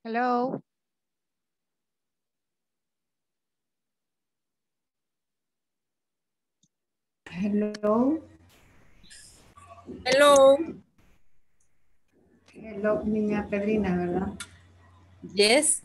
Hello. Hello. Hello. Hello, niña Pedrina, ¿verdad? Yes.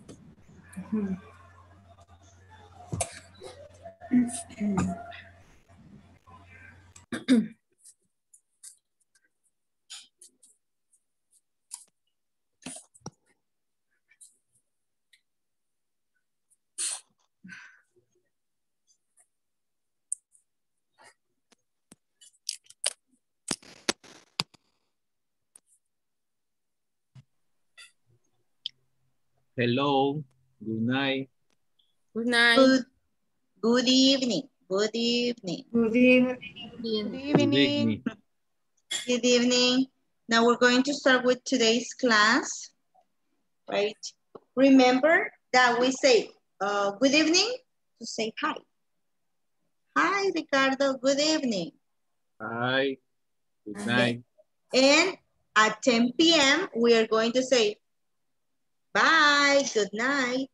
Hello, good night. Good night. Good evening. Good evening. Good evening. Good Good evening. evening. Good evening. Now we're going to start with today's class, right? Remember that we say good evening to say hi. Hi, Ricardo. Good evening. Hi, good Okay. night. And at 10 p.m., we are going to say bye, good night.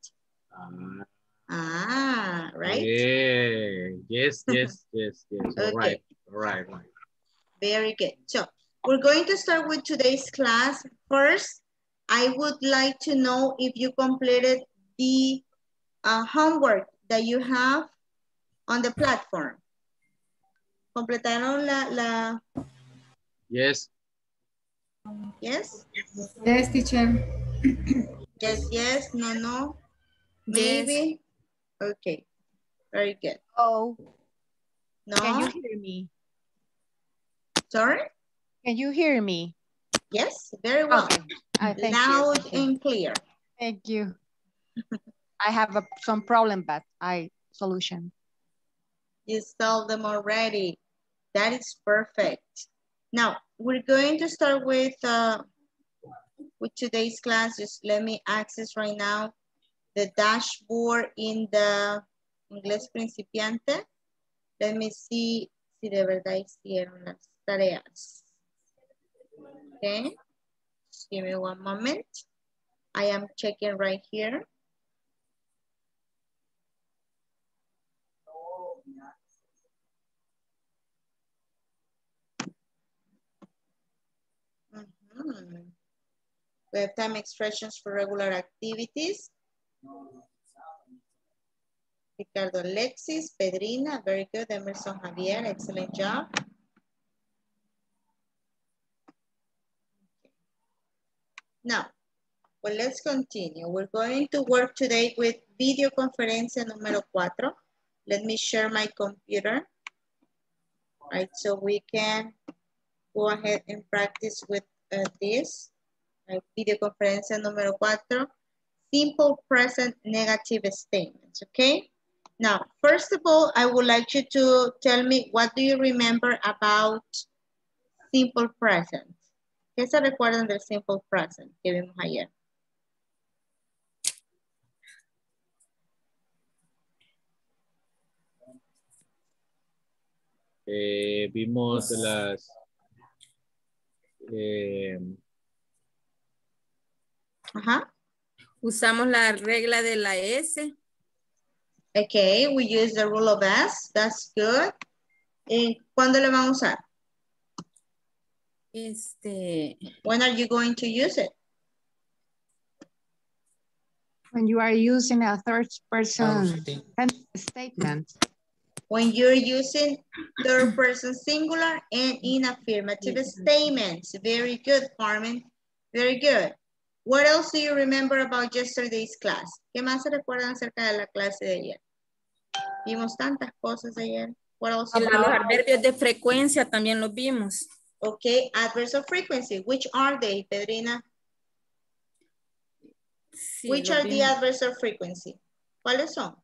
Right? Yeah, yes. All Okay. right. Very good. So we're going to start with today's class. First, I would like to know if you completed the homework that you have on the platform. ¿Completaron la... Yes. Yes? Yes, teacher. Yes, no, Yes. maybe? Okay, very good. Oh, can you No? hear me? Sorry? Can you hear me? Yes, very well. Okay. Thank Loud you. and clear. Thank you. I have some problem, but solution. You solved them already. That is perfect. Now, we're going to start with today's class. Just let me access right now the dashboard in the Inglés Principiante. Let me see si de verdad hicieron las tareas. Okay, just give me one moment. I am checking right here. We have time expressions for regular activities. Ricardo Alexis, Pedrina, very good. Emerson Javier, excellent job. Now, well, let's continue. We're going to work today with video conferencia número 4. Let me share my computer, right? So we can go ahead and practice with this. Right? Video conferencia número 4. Simple present negative statements, okay? Now, first of all, I would like you to tell me what do you remember about simple present. ¿Qué se recuerdan del simple present que vimos ayer? Vimos las... Ajá. Usamos la regla de la S. Okay, we use the rule of S. That's good. ¿Cuándo le van a usar? When are you going to use it? When you are using a third person statement. When you're using third person singular and in affirmative statements. Very good, Carmen. Very good. What else do you remember about yesterday's class? ¿Qué más se recuerdan acerca de la clase de ayer? Vimos tantas cosas ayer. What else? Los adverbios de frecuencia también los vimos. Okay, adverbs of frequency. Which are they, Pedrina? Sí, Which are the adverbs of frequency? ¿Cuáles son?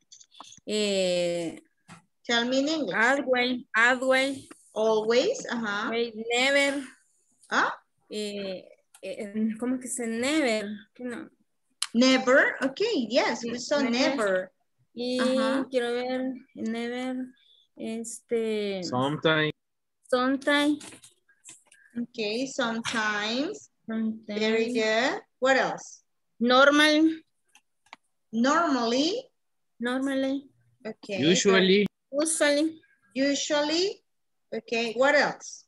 Tell me in English. Always. Always, Wait, never. ¿Ah? ¿Cómo es que se never? No. Never, okay, yes, we saw never. Y quiero ver, never, Sometimes. Sometimes. Okay, sometimes. Very good. What else? Normal. Normally. Normally. Okay. Usually. Usually. Usually. Okay. What else?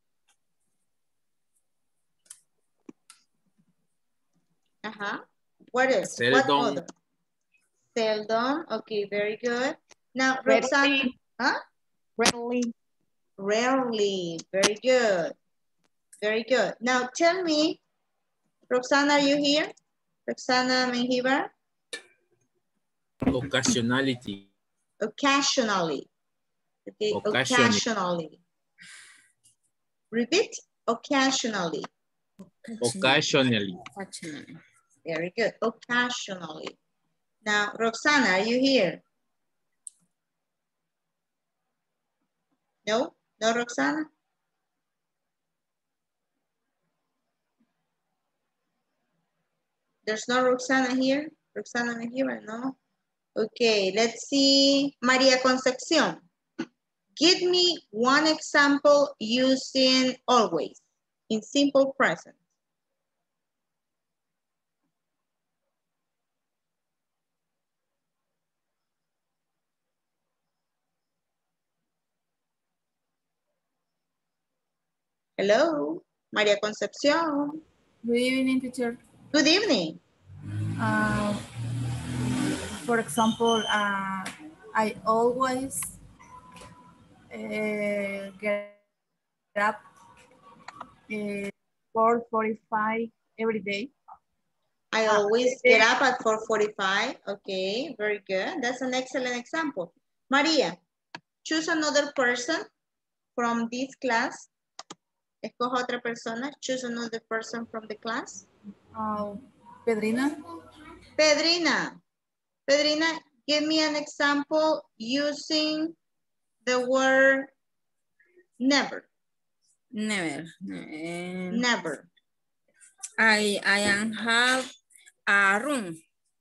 Uh-huh. What else? What Seldom. other? Seldom. Okay, very good. Now, Roxanne. Huh? Rarely. Rarely. Very good. Very good. Now, tell me, Roxana, are you here? Roxana Menjivar? Occasionality. Occasionally. Okay, Occasionally. occasionally. Repeat. Occasionally. Occasionally. Occasionally. Very good. Occasionally. Now, Roxana, are you here? No? No, Roxana? There's no Roxana here? Roxana Menjivar, no? Okay, let's see. Maria Concepcion. Give me one example using always in simple present. Hello, Maria Concepcion. Good evening, teacher. Good evening. For example, I always get up 4:45 every day. I always get up at 4:45. Okay, very good. That's an excellent example. Maria, choose another person from this class. Escoja otra persona. Choose another person from the class. Pedrina. Pedrina. Pedrina, give me an example using the word never. Never. Never. I am have a room.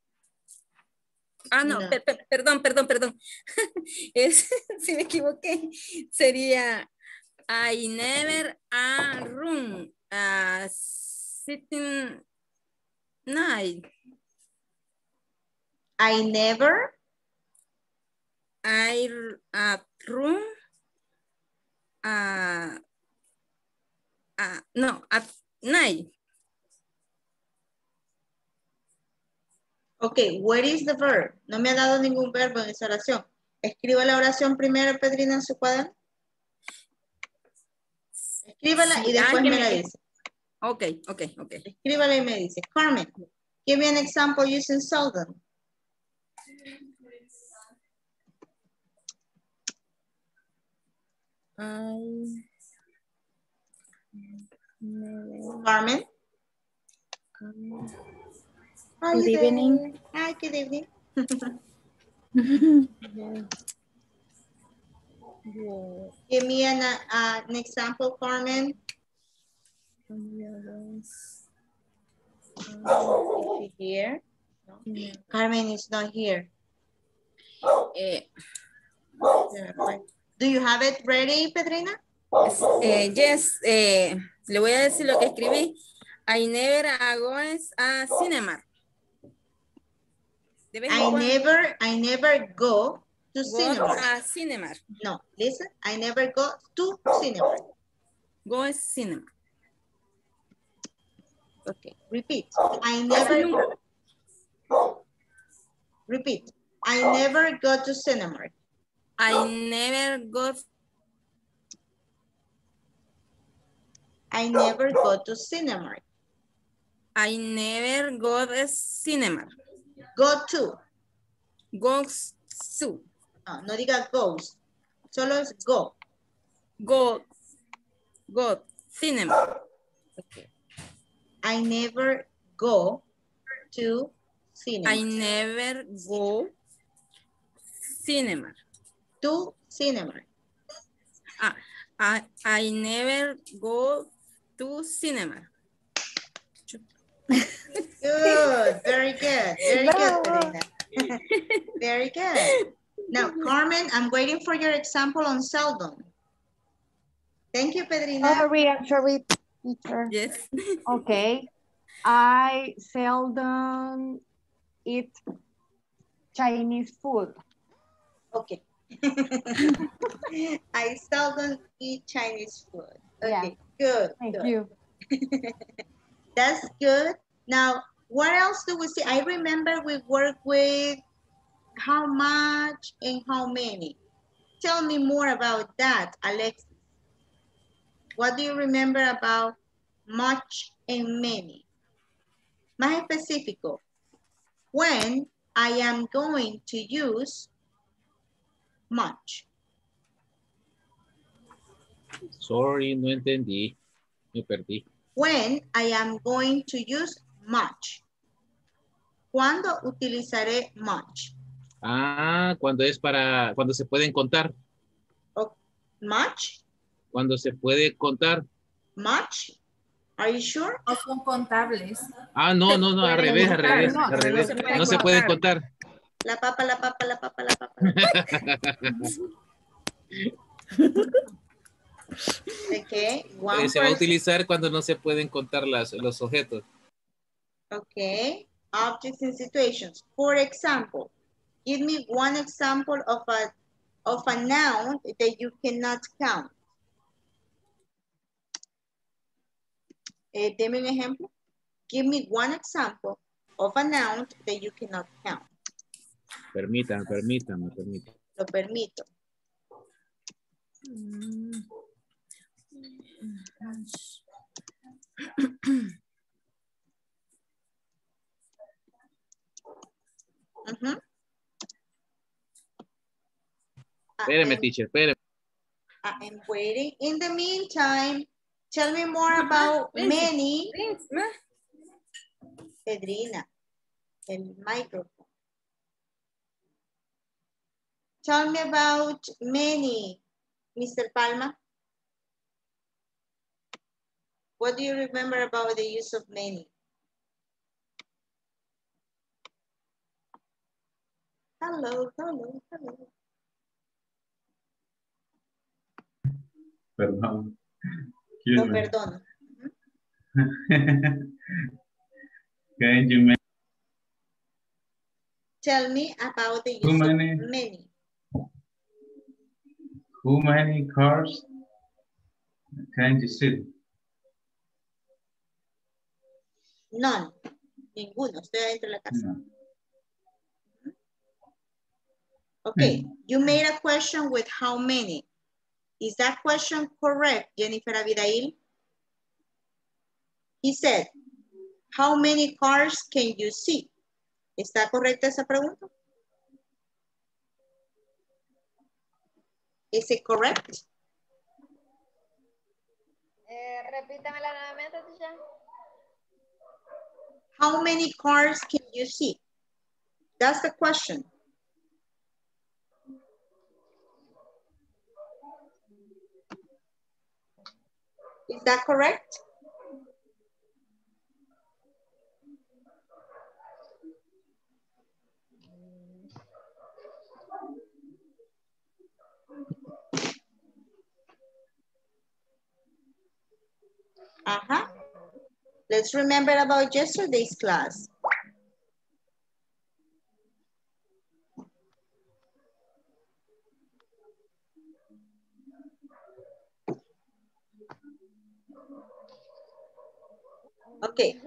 Ah, no, No. Perdón. Si me equivoqué, sería I never a room sitting night. I never. I room. No, at night. Ok, where is the verb? No me ha dado ningún verbo en esa oración. Escriba la oración primero, Pedrina, en su cuaderno. Escríbala Sí, y después me la dice. Ok. Escríbala y me dice. Carmen, give me an example using seldom. Carmen. Good evening. Hi, good evening. Give me an example, Carmen. Is she here? No. Carmen is not here. Do you have it ready, Pedrina? Yes, le voy a decir lo que escribí. I never go a cinema. I never go to cinema. A cinema. No, listen, I never go to cinema. Go a cinema. Okay, repeat. I never repeat. I never go to cinema. I never go. I never go to cinema. I never go to cinema. Go to. Goes to. No, no diga goes. Solo es go. Go. Cinema. Okay. I never go to cinema. I never go cinema. To cinema. I never go to cinema. Good, very good. Very good, Pedrina. Very good. Now, Carmen, I'm waiting for your example on seldom. Thank you, Pedrina. I'm sorry, teacher. Yes. Okay. I seldom eat Chinese food. Okay. I seldom eat Chinese food. Okay, good. Thank good. you. That's good. Now, what else do we see? I remember we work with how much and how many. Tell me more about that, Alexis. What do you remember about much and many? Más específico. When I am going to use much. Sorry, no entendí. Me perdí. When I am going to use much. ¿Cuándo utilizaré much? Ah, cuando se pueden contar. Oh, much? Cuando se puede contar. Much? Are you sure? No son contables. Ah, no, al revés, al revés, no, al revés. No se pueden contar. La papa, la papa, la papa, la papa. Okay, one Se va a person. utilizar cuando no se pueden contar los objetos. Okay, objects and situations. For example, give me one example of a noun that you cannot count. Deme un ejemplo. Give me one example of a noun that you cannot count. Permítame. Lo permito. Espéreme, teacher, espéreme. I'm waiting. In the meantime, tell me more about many. Pedrina, el microphone. Tell me about many, Mr. Palma. What do you remember about the use of many? Hello. Perdón. Lo perdono. Can you make Tell me about the use Too of many. many. how many cars can you see? None. Ninguno. Estoy adentro de la casa. No. Okay. You made a question with how many. Is that question correct, Jennifer Abidail? He said, how many cars can you see? ¿Está correcta esa pregunta? Is it correct? Repítamela nuevamente, teacher. How many cars can you see? That's the question. Is that correct? Let's remember about yesterday's class. Okay.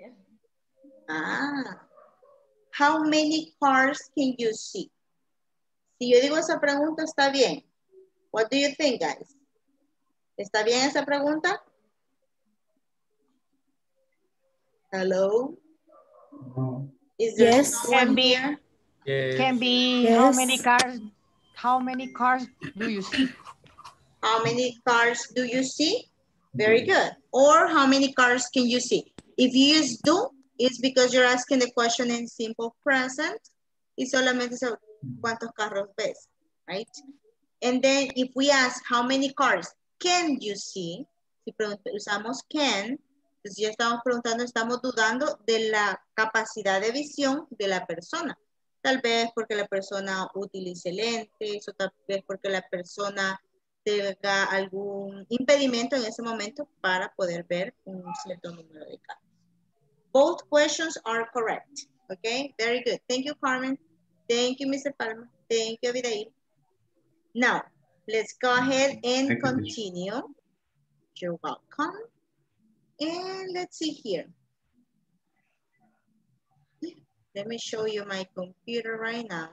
How many cars can you see? Si yo digo esa pregunta, está bien. What do you think, guys? ¿Está bien esa pregunta? Hello? Is there Yes. someone here? Can be Yes. how many cars do you see? How many cars do you see? Very good. Or how many cars can you see? If you use do, it's because you're asking the question in simple present. Y solamente cuántos carros ves, right? And then if we ask how many cars can you see, si usamos can, pues ya estamos preguntando, estamos dudando de la capacidad de visión de la persona. Tal vez porque la persona utilice lentes, o tal vez porque la persona tenga algún impedimento en ese momento para poder ver un cierto número de carros. Both questions are correct. Okay, very good. Thank you, Carmen. Thank you, Mr. Palma. Thank you, Abidail. Now, let's go ahead and continue. You're welcome. And let's see here. Let me show you my computer right now.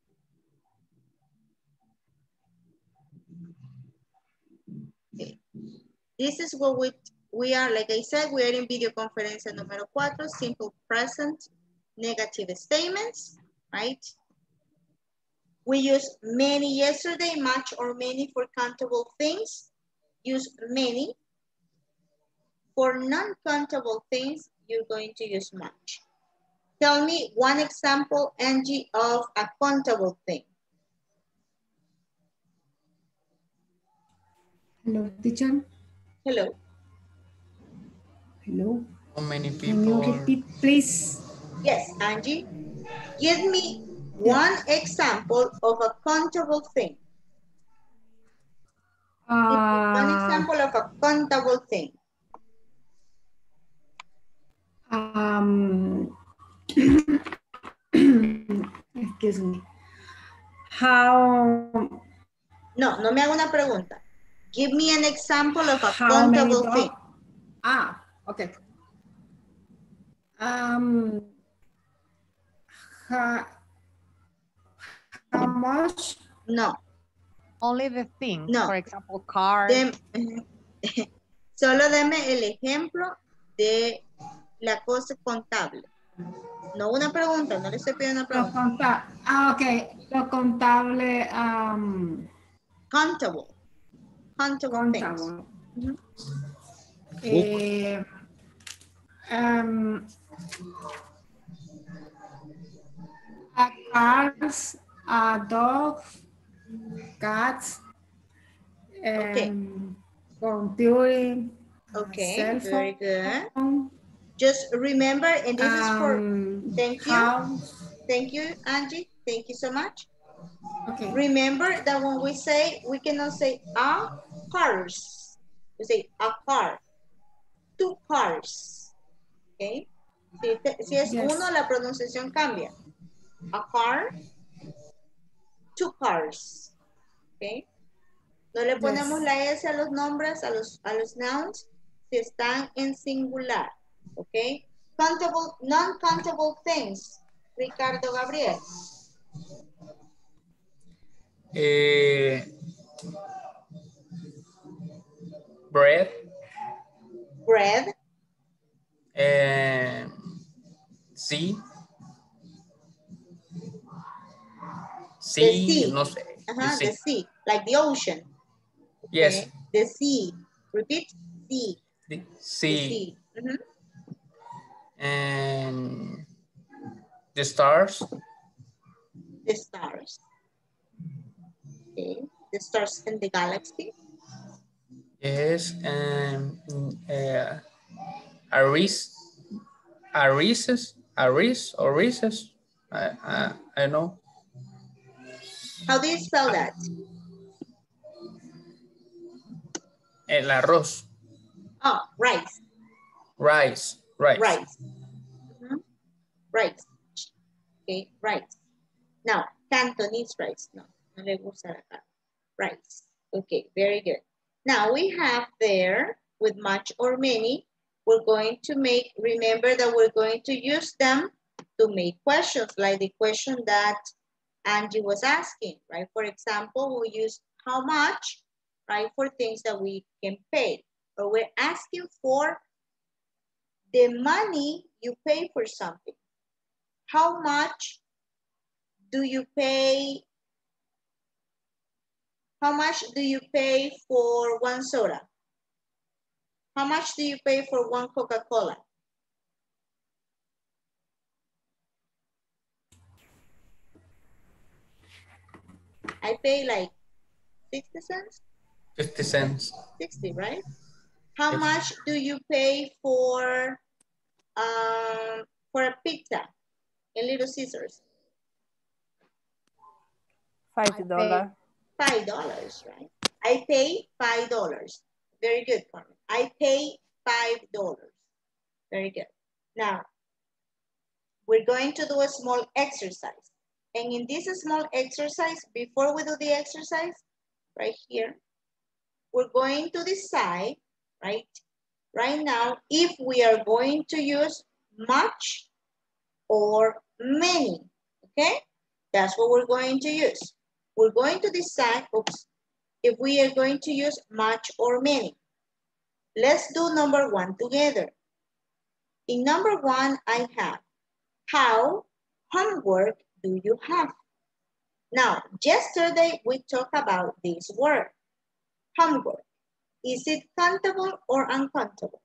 Okay. This is what we are, like I said, we are in video conference número 4, simple present negative statements, right? We use many yesterday, much or many for countable things. Use many. For non-countable things, you're going to use much. Tell me one example, Angie, of a countable thing. Hello, teacher. Hello. Hello. How many Can you people? repeat, please? Yes, Angie. Give me one example of a countable thing. One example of a countable thing. Excuse me. How? No, no me haga una pregunta. Give me an example of a How many countable thing. Okay. How much? No. Only the thing. No. For example, cars. Solo deme el ejemplo de la cosa contable. No una pregunta, no le estoy pidiendo una pregunta. Ok. Lo contable. Countable. Countable things. A cars, a dog, cats, computer, Okay, cell phone. very good. Just remember, and this is for, thank you. House. Thank you, Angie. Thank you so much. Okay. Remember that when we say, we cannot say a cars. We say a car. 2 cars. Okay. Si es uno, la pronunciación cambia. A car, 2 cars. Okay. No le ponemos la S a los nombres, a los nouns, si están en singular. Okay. Countable, non-countable things. Ricardo Gabriel. Bread. Bread. Sea. The sea. No sé. The sea, like the ocean. Yes. Okay. The sea. Repeat. Sea. The The sea. sea. And the stars. The stars. Okay. The stars in the galaxy. Yes. And a recess. I don't know. How do you spell that? El arroz. Oh, rice. Rice. Rice. Rice. Okay, rice. Now, Cantonese rice. No, no le gusta acá. Rice. Okay, very good. Now we have there, with much or many, we're going to make, remember that we're going to use them to make questions, like the question that Angie was asking, right? For example, we use how much, right, for things that we can pay. Or we're asking for the money you pay for something. How much do you pay? How much do you pay for one soda? How much do you pay for one Coca-Cola? I pay like 60 cents? 50 cents. 60, right? How much do you pay for a pizza in Little Caesars? $5. $5, right? I pay $5. Very good, Carmen. I pay $5. Very good. Now, we're going to do a small exercise. And in this small exercise, before we do the exercise, right here, we're going to decide, right now, if we are going to use much or many, okay? That's what we're going to use. We're going to decide, if we are going to use much or many. Let's do number one together. In number one, I have, how homework do you have? Now, yesterday we talked about this word, homework. Is it countable or uncountable?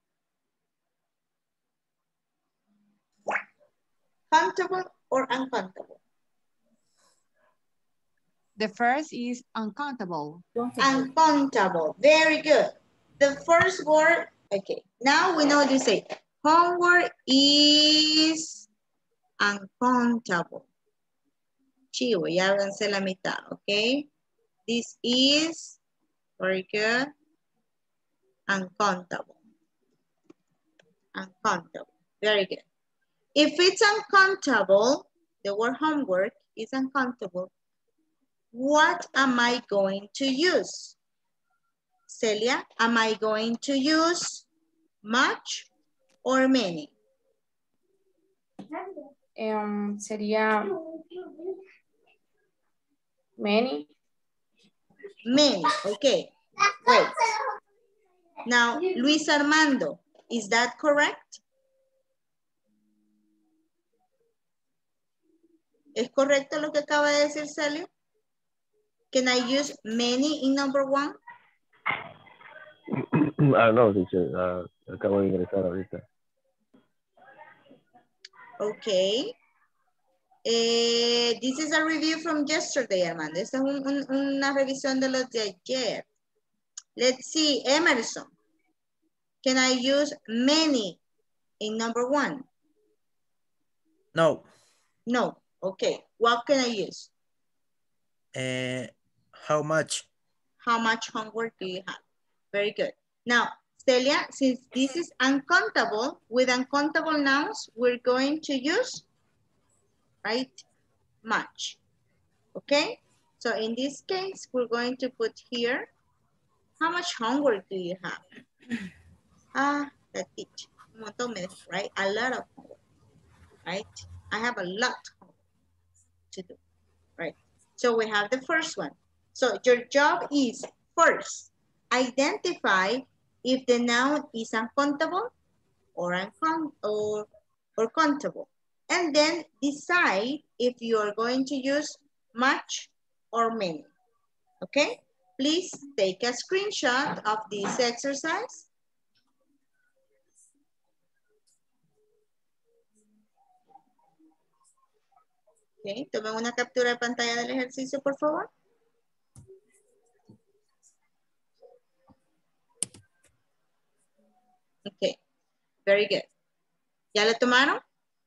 Countable or uncountable? The first is uncountable. Uncountable. Very good. The first word, okay. Now we know you say, homework is uncountable. Chivo, ya avancé la mitad, okay? This is, very good, uncountable. Uncountable. Very good. If it's uncountable, the word homework is uncountable, what am I going to use? Celia, am I going to use much or many? Sería many. Many, okay. Wait. Now, Luis Armando, is that correct? ¿Es correcto lo que acaba de decir Celia? Can I use many in number one? No, teacher. Acabo de ingresar ahorita. Okay. This is a review from yesterday, Armando. Esta es una revisión de los de ayer. Let's see, Emerson. Can I use many in number one? No. No. Okay. What can I use? How much? How much homework do you have? Very good. Now, Celia, since this is uncountable, with uncountable nouns, we're going to use, right, much. Okay? So in this case, we're going to put here, how much homework do you have? That's it. Un montón, right? A lot of homework, right? I have a lot of homework to do, right? So we have the first one. So your job is first, identify if the noun is uncountable or countable. And then decide if you are going to use much or many. Okay? Please take a screenshot of this exercise. Okay, tomen una captura de pantalla del ejercicio, por favor. Okay, very good. ¿Ya lo tomaron?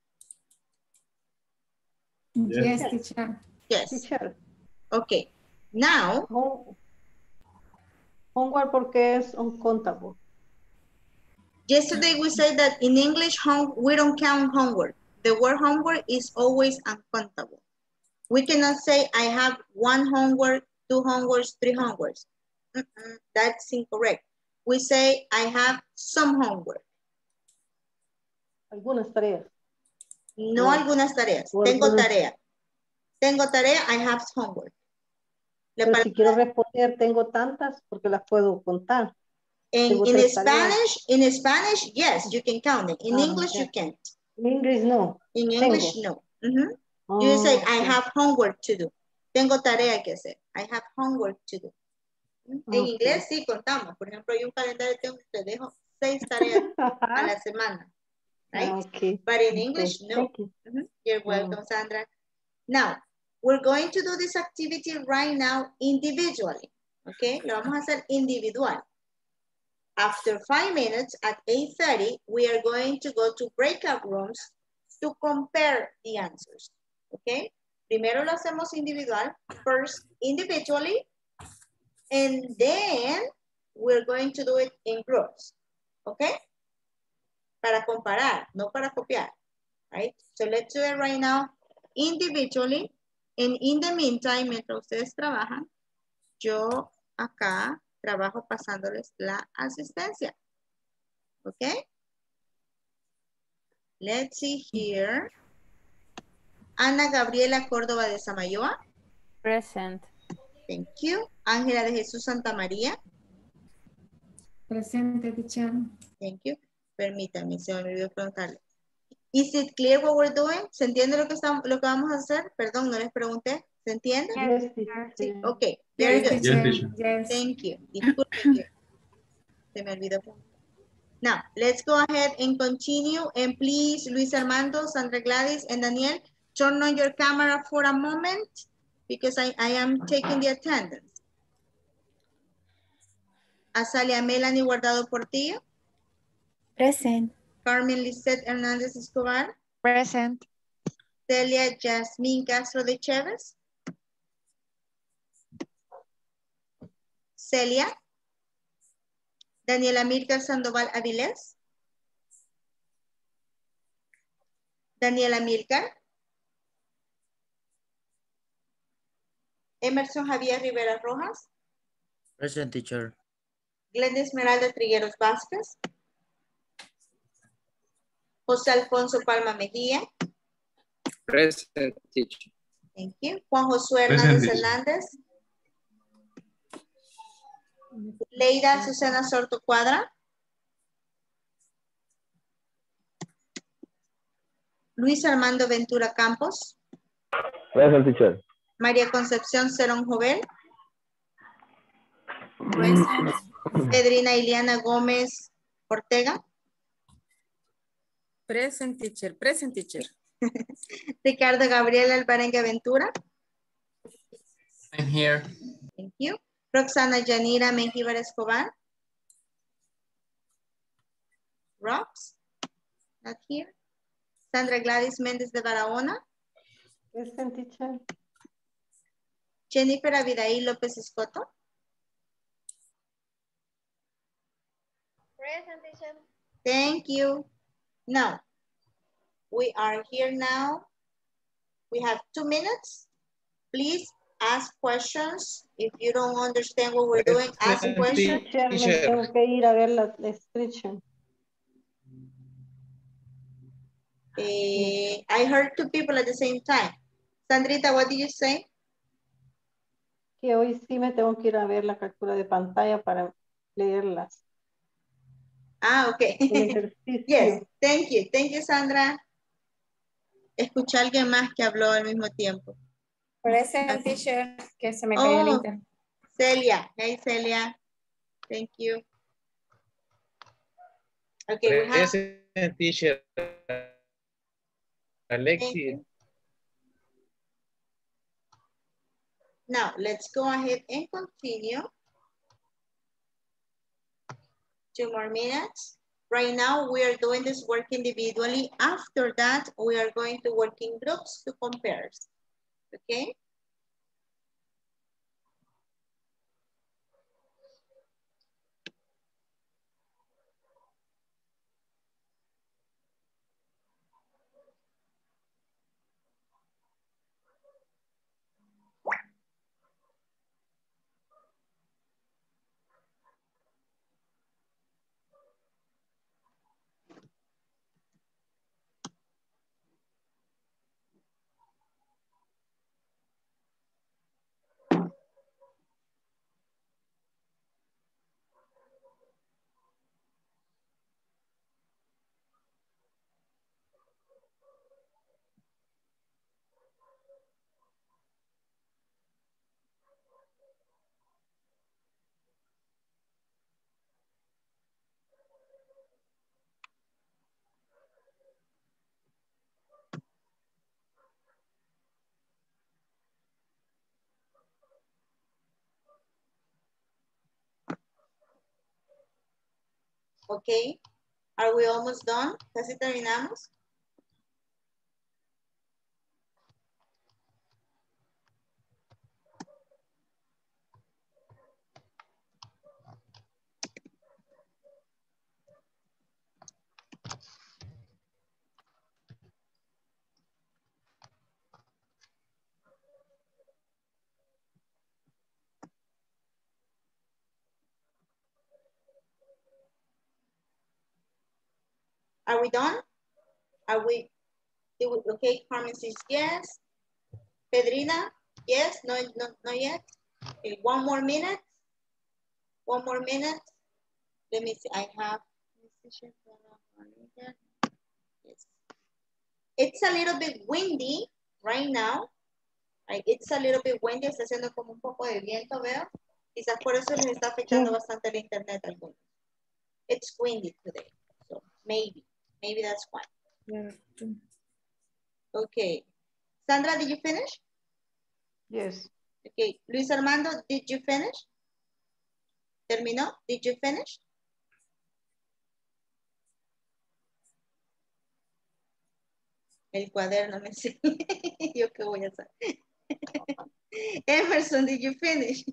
Yes, teacher. Yes. Teacher. Okay, now. Homework porque es uncountable. Yesterday we said that in English, we don't count homework. The word homework is always uncountable. We cannot say I have 1 homework, 2 homeworks, 3 homeworks. That's incorrect. We say I have some homework. Algunas tareas. No algunas tareas. Tengo tarea. Tengo tarea, I have homework. Pero si quiero responder, tengo tantas porque las puedo contar. In Spanish, yes, you can count it. In English, you can't. In English, no. In English, no. You say, I have homework to do. Tengo tarea que hacer. I have homework to do. En inglés sí contamos. Por ejemplo, hay un calendario que te dejo 6 tareas a la semana. Right? But in English, no. You're welcome, Sandra. Now, we're going to do this activity right now individually. Okay? Lo vamos a hacer individual. After 5 minutes at 8:30, we are going to go to breakout rooms to compare the answers. Okay? Primero lo hacemos individual, first individually, and then we're going to do it in groups. Okay? Para comparar, no para copiar. right? So let's do it right now individually. And in the meantime, mientras ustedes trabajan, yo acá trabajo pasándoles la asistencia. Okay? Let's see here. Ana Gabriela Córdoba de Samayoa. Present. Thank you. Ángela de Jesús Santa María. Presente, teacher. Thank you. Permítame, se me olvidó preguntarle. Is it clear what we're doing? ¿Se entiende lo que vamos a hacer? Perdón, no les pregunté. ¿Se entiende? Yes, teacher. Sí. Okay. Very good. Yes, teacher. Yes. Thank you. Disculpen que se me olvidó. Now, let's go ahead and continue. And please, Luis Armando, Sandra Gladys, and Daniel, turn on your camera for a moment because I am taking the attendance. Azalia Melanie Guardado Portillo. Present. Carmen Lisette Hernández Escobar. Present. Celia Yasmín Castro de Chévez. Celia. Daniela Mirka Sandoval Avilés. Daniela Milcar. Emerson Javier Rivera Rojas. Present, teacher. Glenda Esmeralda Trigueros Vázquez. José Alfonso Palma Mejía. Present, teacher. Thank you. Juan Josué Present, Hernández teacher. Hernández. Leida Susana Sorto Cuadra. Luis Armando Ventura Campos. Present, teacher. María Concepción Cerón Jovel. Present. Pedrina Iliana Gómez Ortega. Present teacher, present teacher. Ricardo Gabriel Alvarenga Ventura. I'm here. Thank you. Roxana Yanira Mengíbar Escobar. Rox. Not here. Sandra Gladys Méndez de Barahona. Present, teacher. Jennifer Abidaí López Escoto. Present, teacher. Thank you. Now, we are here now. We have 2 minutes. Please ask questions. If you don't understand what we're doing, ask questions. Teacher, me tengo que ir a ver la description. I heard 2 people at the same time. Sandrita, what did you say? Que hoy sí me tengo que ir a ver la captura de pantalla para leerlas. Ah, okay. El ejercicio. Yes, thank you. Thank you, Sandra. Escuché a alguien más que habló al mismo tiempo. Present, teacher, que se me cayó el Oh, internet. Celia. Hey, Celia. Thank you. Okay, we have... Present, teacher. Thank Alexis. you. Now, let's go ahead and continue. 2 more minutes. Right now, we are doing this work individually. After that, we are going to work in groups to compare. Okay? Okay, are we almost done? ¿Casi terminamos? Are we done? Are we, okay, Carmen says yes. Pedrina, yes, no, not yet. Okay, one more minute. One more minute. Let me see, I have, yes. It's a little bit windy right now. Right? It's a little bit windy, está haciendo como un poco de viento, veo. Quizás por eso les está afectando bastante el internet a algunos. It's windy today, so maybe that's why. Yeah. Okay. Sandra, did you finish? Yes. Okay. Luis Armando, did you finish? ¿Terminó? Did you finish? El cuaderno me sé. ¿Yo qué voy a hacer? Emerson, did you finish?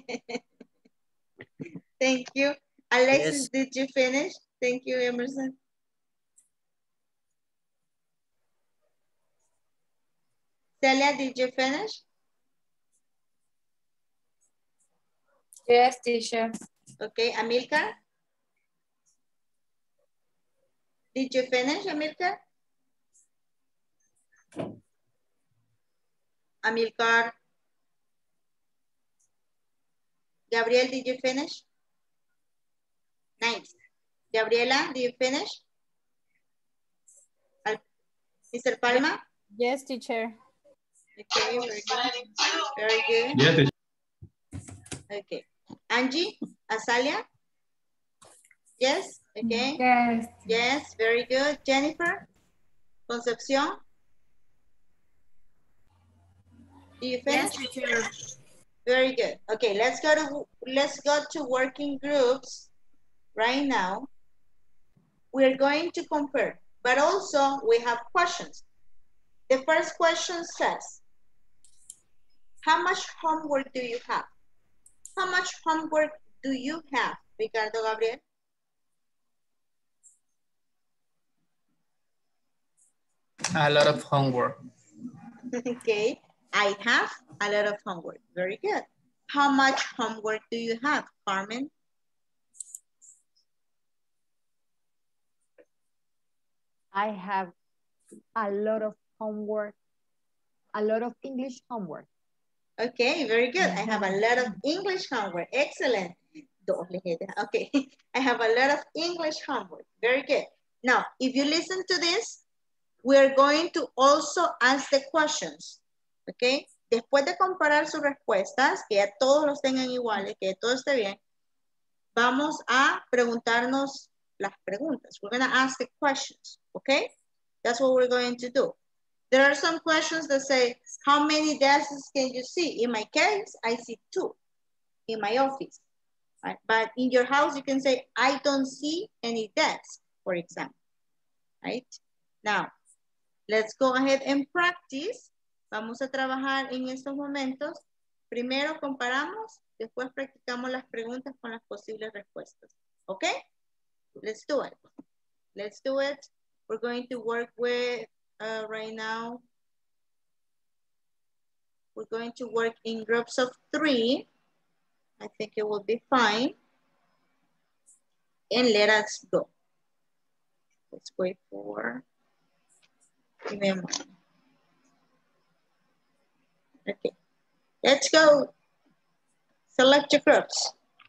Thank you. Alexis, Yes. did you finish? Thank you, Emerson. Celia, did you finish? Yes, teacher. Okay, Amilcar? Did you finish, Amilcar? Amilcar? Gabriel, did you finish? Nice. Gabriela, did you finish? Mr. Palma? Yes, teacher. Okay, very good. Very good. Yes, teacher. Okay. Angie? Azalia? Yes? Okay. Yes. Yes, very good. Jennifer? Concepcion? Do you finish? Yes, teacher. Very good. Okay, let's go to working groups right now. We're going to compare, but also we have questions. The first question says, how much homework do you have? How much homework do you have, Ricardo Gabriel? A lot of homework. Okay, I have a lot of homework. Very good. How much homework do you have, Carmen? I have a lot of homework, a lot of English homework. Okay, very good. I have a lot of English homework. Excellent. Okay, I have a lot of English homework. Very good. Now, if you listen to this, we're going to also ask the questions. Okay, después de comparar sus respuestas, que ya todos los tengan iguales, que todo esté bien, vamos a preguntarnos las preguntas. We're going to ask the questions. Okay, that's what we're going to do. There are some questions that say, how many desks can you see? In my case, I see 2 in my office. Right? But in your house, you can say, I don't see any desks, for example. Right? Now, let's go ahead and practice. Vamos a trabajar en estos momentos. Primero comparamos, después practicamos las preguntas con las posibles respuestas. Okay? Let's do it. Let's do it. We're going to work with, right now, we're going to work in groups of 3. I think it will be fine. And let us go. Let's wait for, give me a moment. Okay, let's go. Select your groups.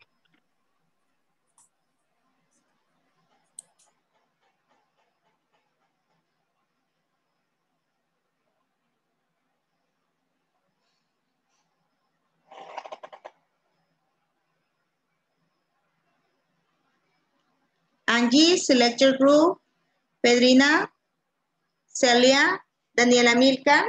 Angie, select your group. Pedrina, Celia, Daniela Milka.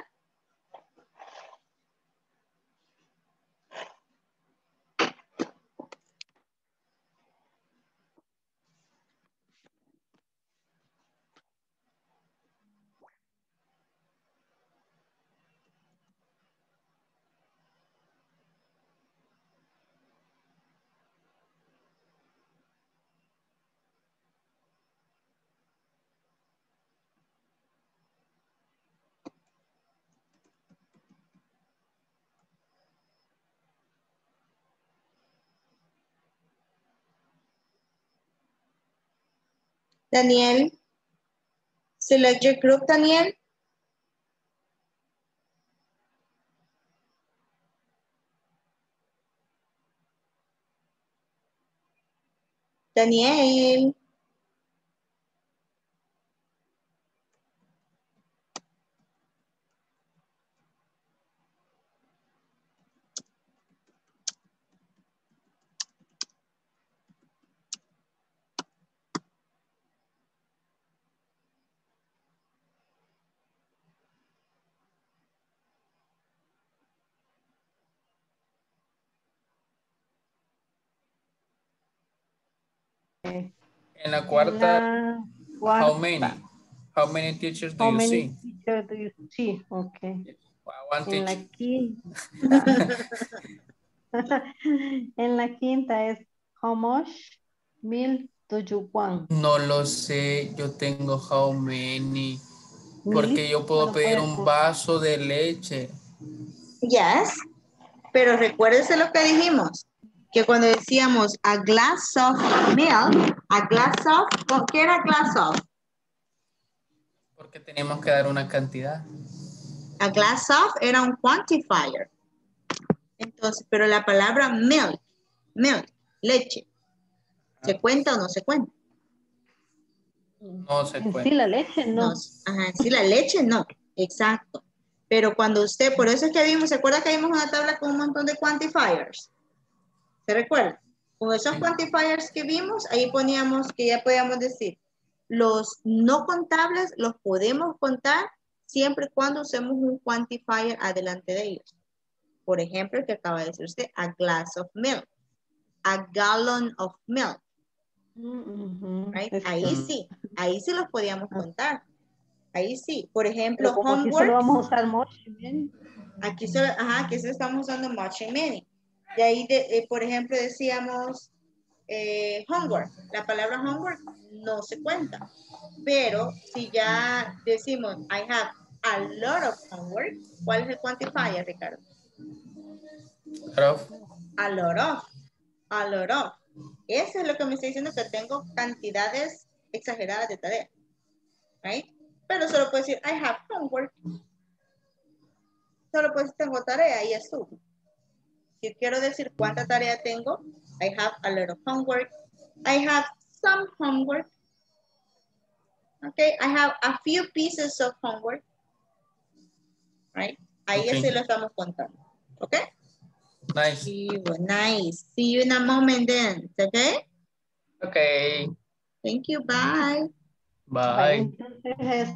Daniel, Select your group, Daniel. Daniel. En la cuarta, cuarta. how many teachers do How you many see? teachers do you see? Okay. One En la teacher. quinta. En la quinta es how much milk do you want? No lo sé, yo tengo how many. Porque Milk, yo puedo bueno, pedir puede un ser. vaso de leche. Yes. Pero recuérdese lo que dijimos. Que cuando decíamos a glass of milk, a glass of, ¿qué era glass of? Porque tenemos que dar una cantidad. A glass of era un quantifier. Entonces, pero la palabra milk, leche, ¿se cuenta o no se cuenta? No se cuenta. Sí, la leche, no. Ajá, sí, la leche no, exacto. Pero cuando usted, por eso es que vimos, ¿se acuerda que vimos una tabla con un montón de quantifiers? ¿Se recuerda? Con esos quantifiers que vimos, ahí poníamos que ya podíamos decir, los no contables los podemos contar siempre y cuando usemos un quantifier adelante de ellos. Por ejemplo, el que acaba de decir usted, a glass of milk, a gallon of milk. Right? Ahí sí los podíamos contar. Ahí sí. Por ejemplo, pero como homework. aquí solo vamos a usar much and many. Aquí solo, aquí solo estamos usando much and many. De ahí, por ejemplo, decíamos homework. La palabra homework no se cuenta. Pero si ya decimos, I have a lot of homework, ¿cuál es el quantifier, Ricardo? A lot of. A lot of. Eso es lo que me está diciendo que tengo cantidades exageradas de tareas. Right? Pero solo puedo decir, I have homework. Solo puedo decir, tengo tarea y es tú. Si quiero decir cuánta tarea tengo, I have a lot of homework. I have some homework. Okay, I have a few pieces of homework. Right? Ahí sí lo estamos contando. Okay? Nice. Nice. See you in a moment then. Okay? Okay. Thank you. Bye. Bye. Entonces,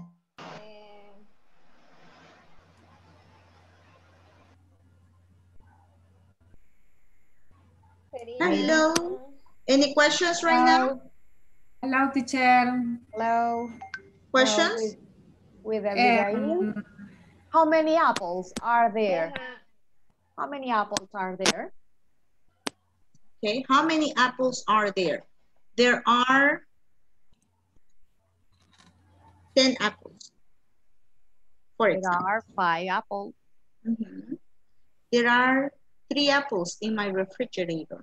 hello. Any questions right now? Hello, teacher. Hello. Questions? With Abigail. How many apples are there? How many apples are there? Okay, how many apples are there? There are 10 apples. There are 5 apples. Mm-hmm. There are 3 apples in my refrigerator.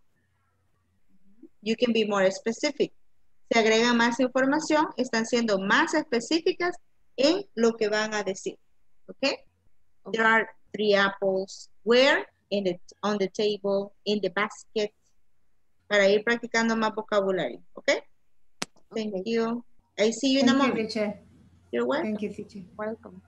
You can be more specific. Se agrega más información, están siendo más específicas en lo que van a decir. Okay? There are 3 apples. Where? On the table, in the basket. Para ir practicando más vocabulario. Okay? Thank you. I see you in a moment. Teacher. You're welcome. Thank you, teacher. Welcome.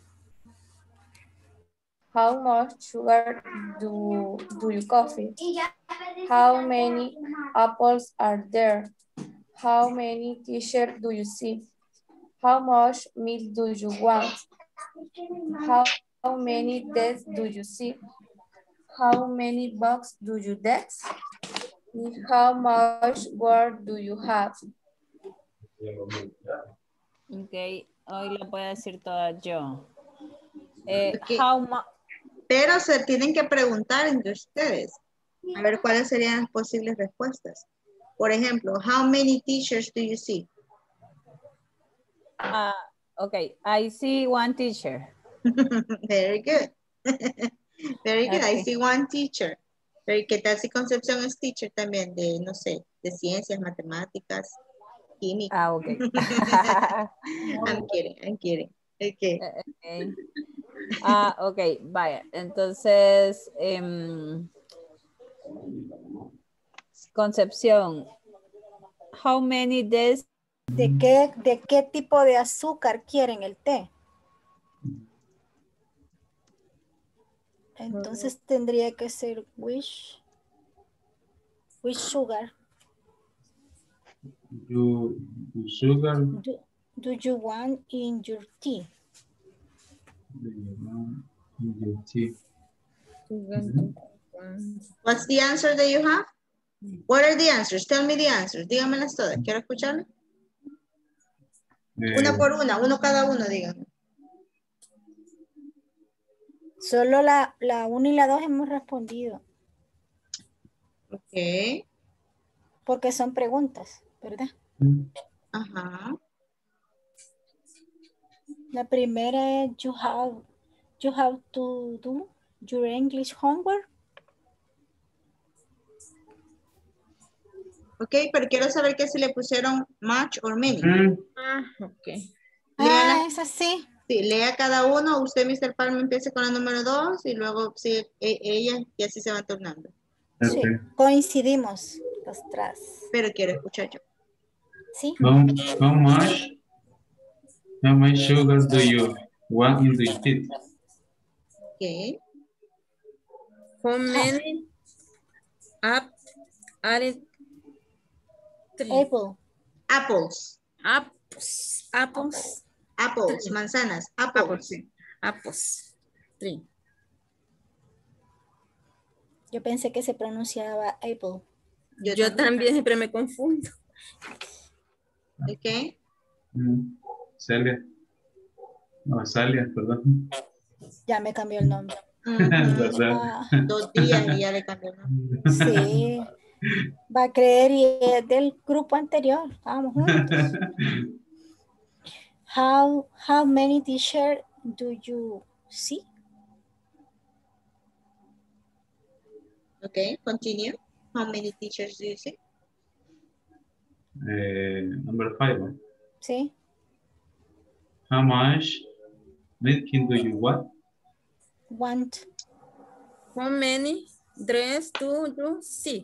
How much sugar do you coffee? How many apples are there? How many t-shirts do you see? How much milk do you want? How many desks do you see? How many books do you desk? How much work do you have? Ok, hoy lo voy a decir todas yo. Okay. How much? Pero se tienen que preguntar entre ustedes. A ver cuáles serían las posibles respuestas. Por ejemplo, how many teachers do you see? Okay, I see one teacher. Very good. Very good. Okay. I see one teacher. Pero ¿qué tal si Concepción es teacher también de, no sé, de ciencias, matemáticas? Química. Ah, ok. I'm kidding. Okay. Okay. Ah, ok, vaya. Entonces, Concepción, how many days? ¿De qué tipo de azúcar quieren el té? Entonces tendría que ser which sugar. You sugar. Do you want in your tea? Do you want in your tea? What's the answer that you have? What are the answers? Tell me the answers. Dígamelas todas. Quiero escucharlas. Una por una, uno cada uno, díganme. Solo la 1 y la 2 hemos respondido. Ok. Porque son preguntas, ¿verdad? Ajá. La primera es you have to do your English homework. Ok, pero quiero saber que si le pusieron much or many. Ok. Es así. Sí, lea cada uno. Usted, Mr. Palma, empiece con la número 2 y luego sí, ella y así se van turnando. Sí, coincidimos los tres. Pero quiero escuchar yo. Sí. How much sugar do you want in the tea? Okay. How many Apples. Apples. Manzanas. Apples. 3. Yo pensé que se pronunciaba apple. Yo también siempre me confundo. Ok. Celia. No, Celia, perdón. Ya me cambió el nombre. 2 días y ya le cambió el nombre. Sí. Va a creer y es del grupo anterior. Estábamos juntos. How many t-shirts do you see? Okay, continue. How many teachers do you see? Number 5. Sí. How much napkin do you want? How many dress do you see?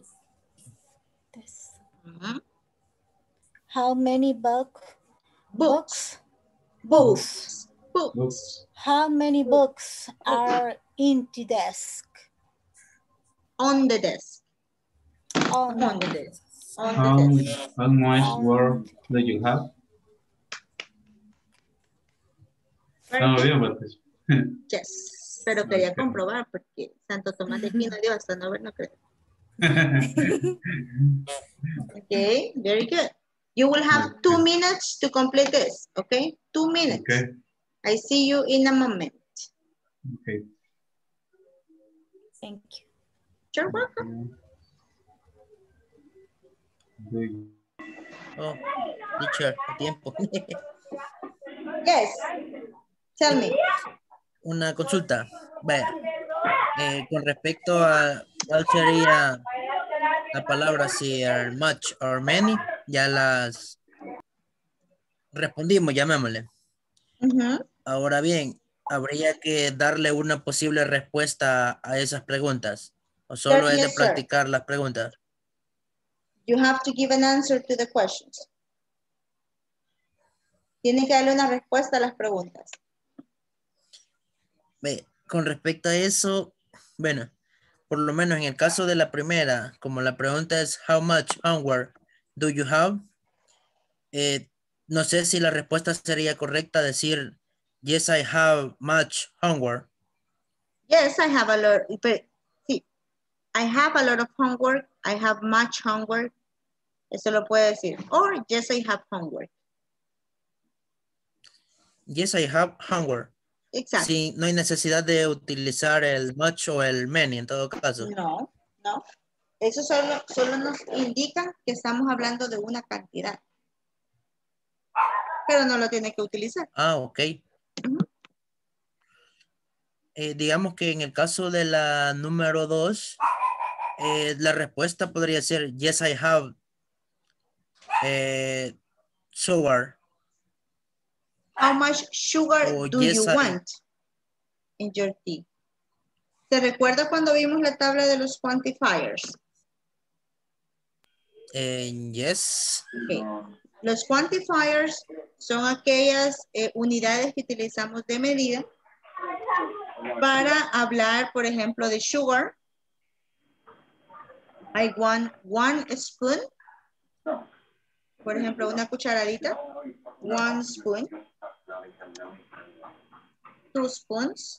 How many books? How many books are in the desk? On the desk. On the desk. How much work do you have? Yes, pero quería comprobar porque Santo Tomás de Aquino dio hasta no ver, no creo. Okay, very good. You will have 2 minutes to complete this, okay? 2 minutes. Okay. I see you in a moment. Okay. Thank you. You're welcome. Oh, teacher, tiempo. Yes. Tell me. Una consulta. Vaya. Con respecto a cuál sería la palabra si are much or many, ya las respondimos, llamémosle. Ahora bien, ¿habría que darle una posible respuesta a esas preguntas? ¿O solo es de Yes, sir. practicar las preguntas? You have to give an answer to the questions. Tiene que darle una respuesta a las preguntas. Con respecto a eso, bueno, por lo menos en el caso de la primera, como la pregunta es how much homework do you have? No sé si la respuesta sería correcta decir yes, I have much homework. Yes, I have a lot. Sí, I have a lot of homework. I have much homework. Eso lo puede decir. Or yes, I have homework. Yes, I have homework. Exacto. Sí, no hay necesidad de utilizar el much o el many en todo caso. No. Eso solo nos indica que estamos hablando de una cantidad. Pero no lo tiene que utilizar. Ah, ok. Digamos que en el caso de la número 2, la respuesta podría ser yes, I have sugar? How much sugar do you want in your tea? ¿Se recuerda cuando vimos la tabla de los quantifiers? Yes. Okay. Los quantifiers son aquellas unidades que utilizamos de medida para hablar, por ejemplo, de sugar. I want 1 spoon. Por ejemplo, una cucharadita. 1 spoon. 2 spoons.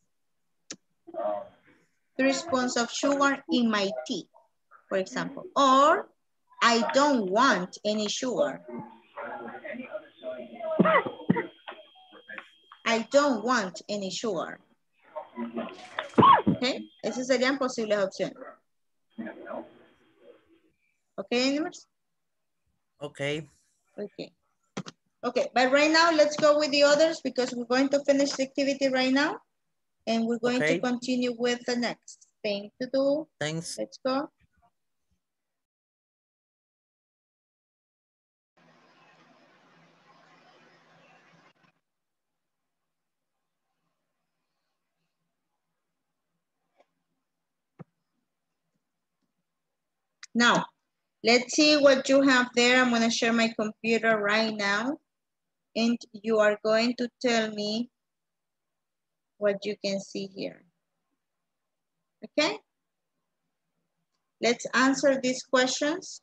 3 spoons of sugar in my tea, for example. Or, I don't want any sugar. I don't want any sugar. Okay, esas serían posibles opciones. Okay, animals? Okay. Okay. Okay, but right now, let's go with the others because we're going to finish the activity right now. And we're going to continue with the next thing to do. Thanks. Let's go. Now, let's see what you have there. I'm going to share my computer right now. And you are going to tell me what you can see here. Okay? Let's answer these questions.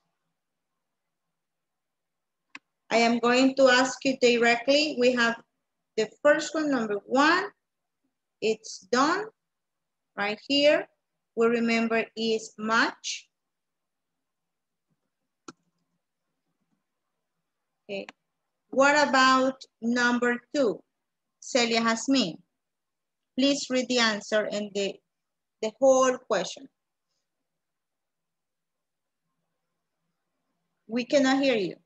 I am going to ask you directly. We have the first one, number 1. It's done right here. We remember is much. Okay. What about number 2? Celia Jasmine. Please read the answer and the whole question. We cannot hear you.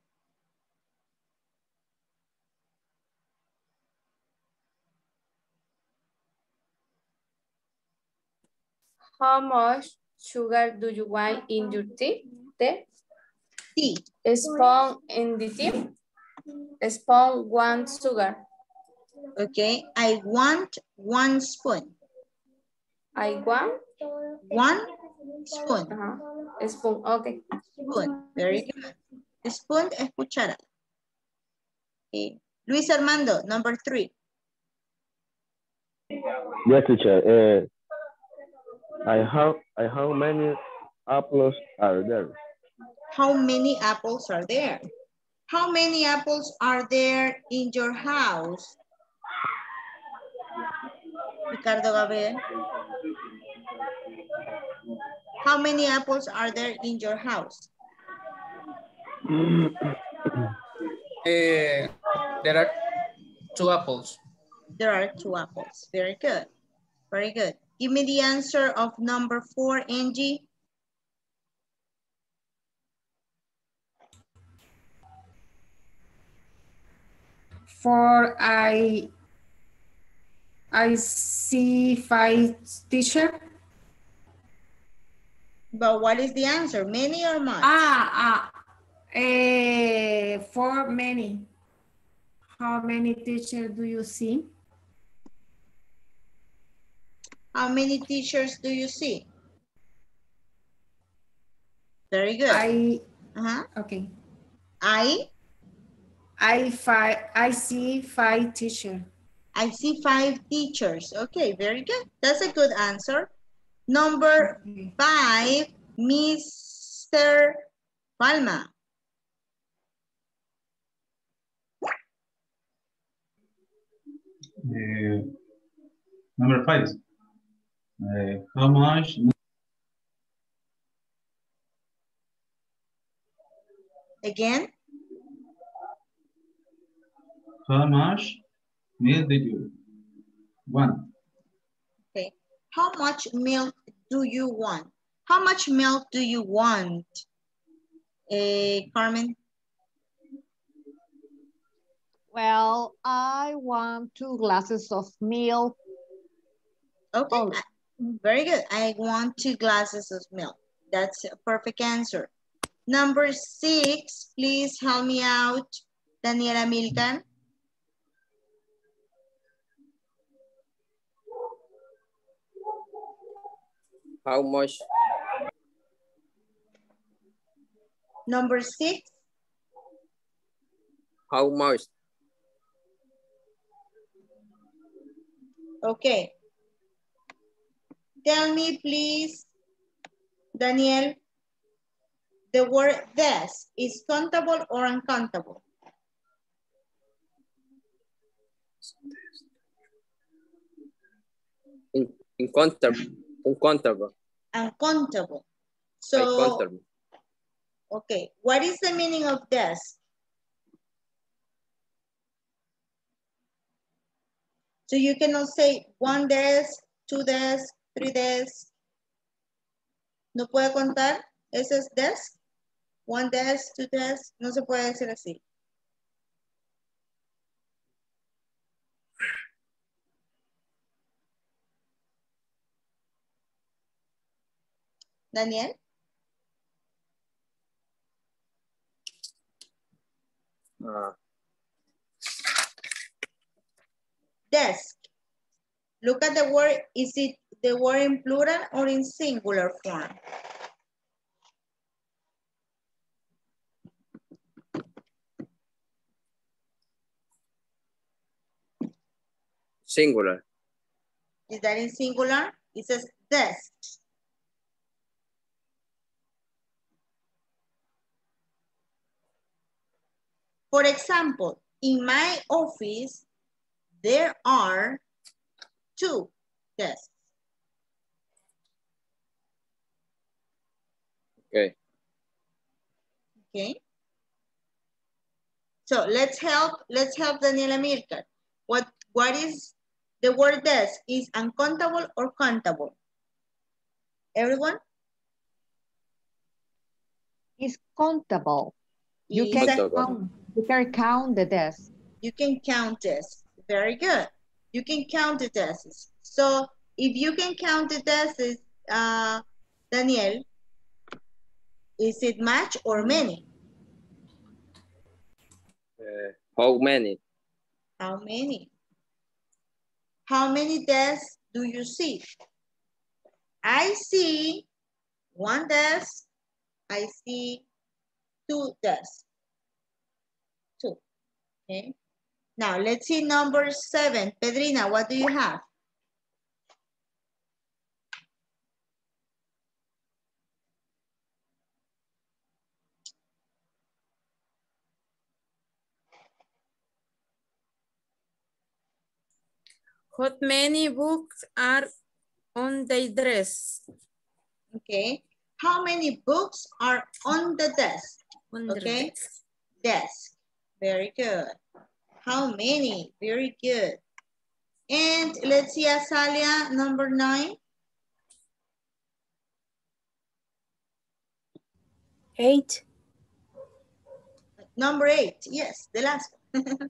How much sugar do you want in your tea? Tea. A spoon in the tea. A spoon, 1 sugar. Okay, I want 1 spoon. I want 1 spoon. A spoon, okay. Spoon, very good. The spoon es cucharada. Okay. Luis Armando, number 3. Yes, teacher. How many apples are there? How many apples are there? How many apples are there in your house? Ricardo Gabriel. How many apples are there in your house? There are 2 apples. There are 2 apples. Very good. Very good. Give me the answer of number 4, Angie. For I see 5 teacher. But what is the answer? Many or much? For many. How many teachers do you see? How many teachers do you see? Very good. Okay. I see 5 teachers. I see 5 teachers. Okay, very good. That's a good answer. Number 5, Mr. Palma. Number 5. How much? Again? How much milk did you want? Okay. How much milk do you want? How much milk do you want, Carmen? Well, I want 2 glasses of milk. Okay, very good. I want 2 glasses of milk. That's a perfect answer. Number 6, please help me out. Daniela Milkan. How much? Number 6. How much? Okay. Tell me, please, Daniel, the word this is countable or uncountable? Uncountable. Uncountable. Uncountable. So, Uncountable. okay, what is the meaning of this? So you cannot say 1 desk, 2 desk, 3 desk. ¿No puede contar? ¿Ese es desk? 1 desk, 2 desk. No se puede decir así. Daniel. Desk. Look at the word. Is it the word in plural or in singular form? Singular. Is that in singular? It says desk. For example, in my office, there are 2 desks. Okay. Okay. So let's help Daniela Milkan. What is the word desk? Is uncountable or countable? Everyone? It's countable. You Is can count the desk. You can count desks. Very good. You can count the desks. So if you can count the desks, Daniel, is it much or many? How many? How many? How many desks do you see? I see 1 desk. I see 2 desks. 2. Okay. Now let's see number 7. Pedrina, what do you have? How many books are on the desk? Okay. How many books are on the desk? Okay. Desk. Very good. How many? Very good. And let's see, Azalia, number 9. 8. Number 8. Yes, the last one.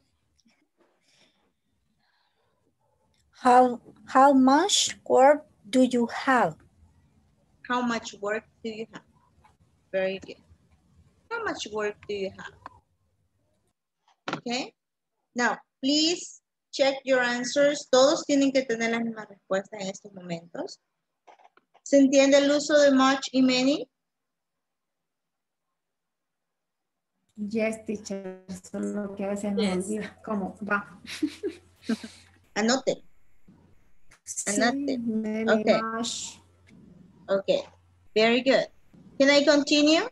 How much work do you have? How much work do you have? Very good. How much work do you have? Okay. Now, please check your answers. Todos tienen que tener la misma respuesta en estos momentos. ¿Se entiende el uso de much y many? Yes, teacher. Solo que a veces me olvida cómo va. Anote. Anote. Many, Okay. much. Okay. Very good. Can I continue?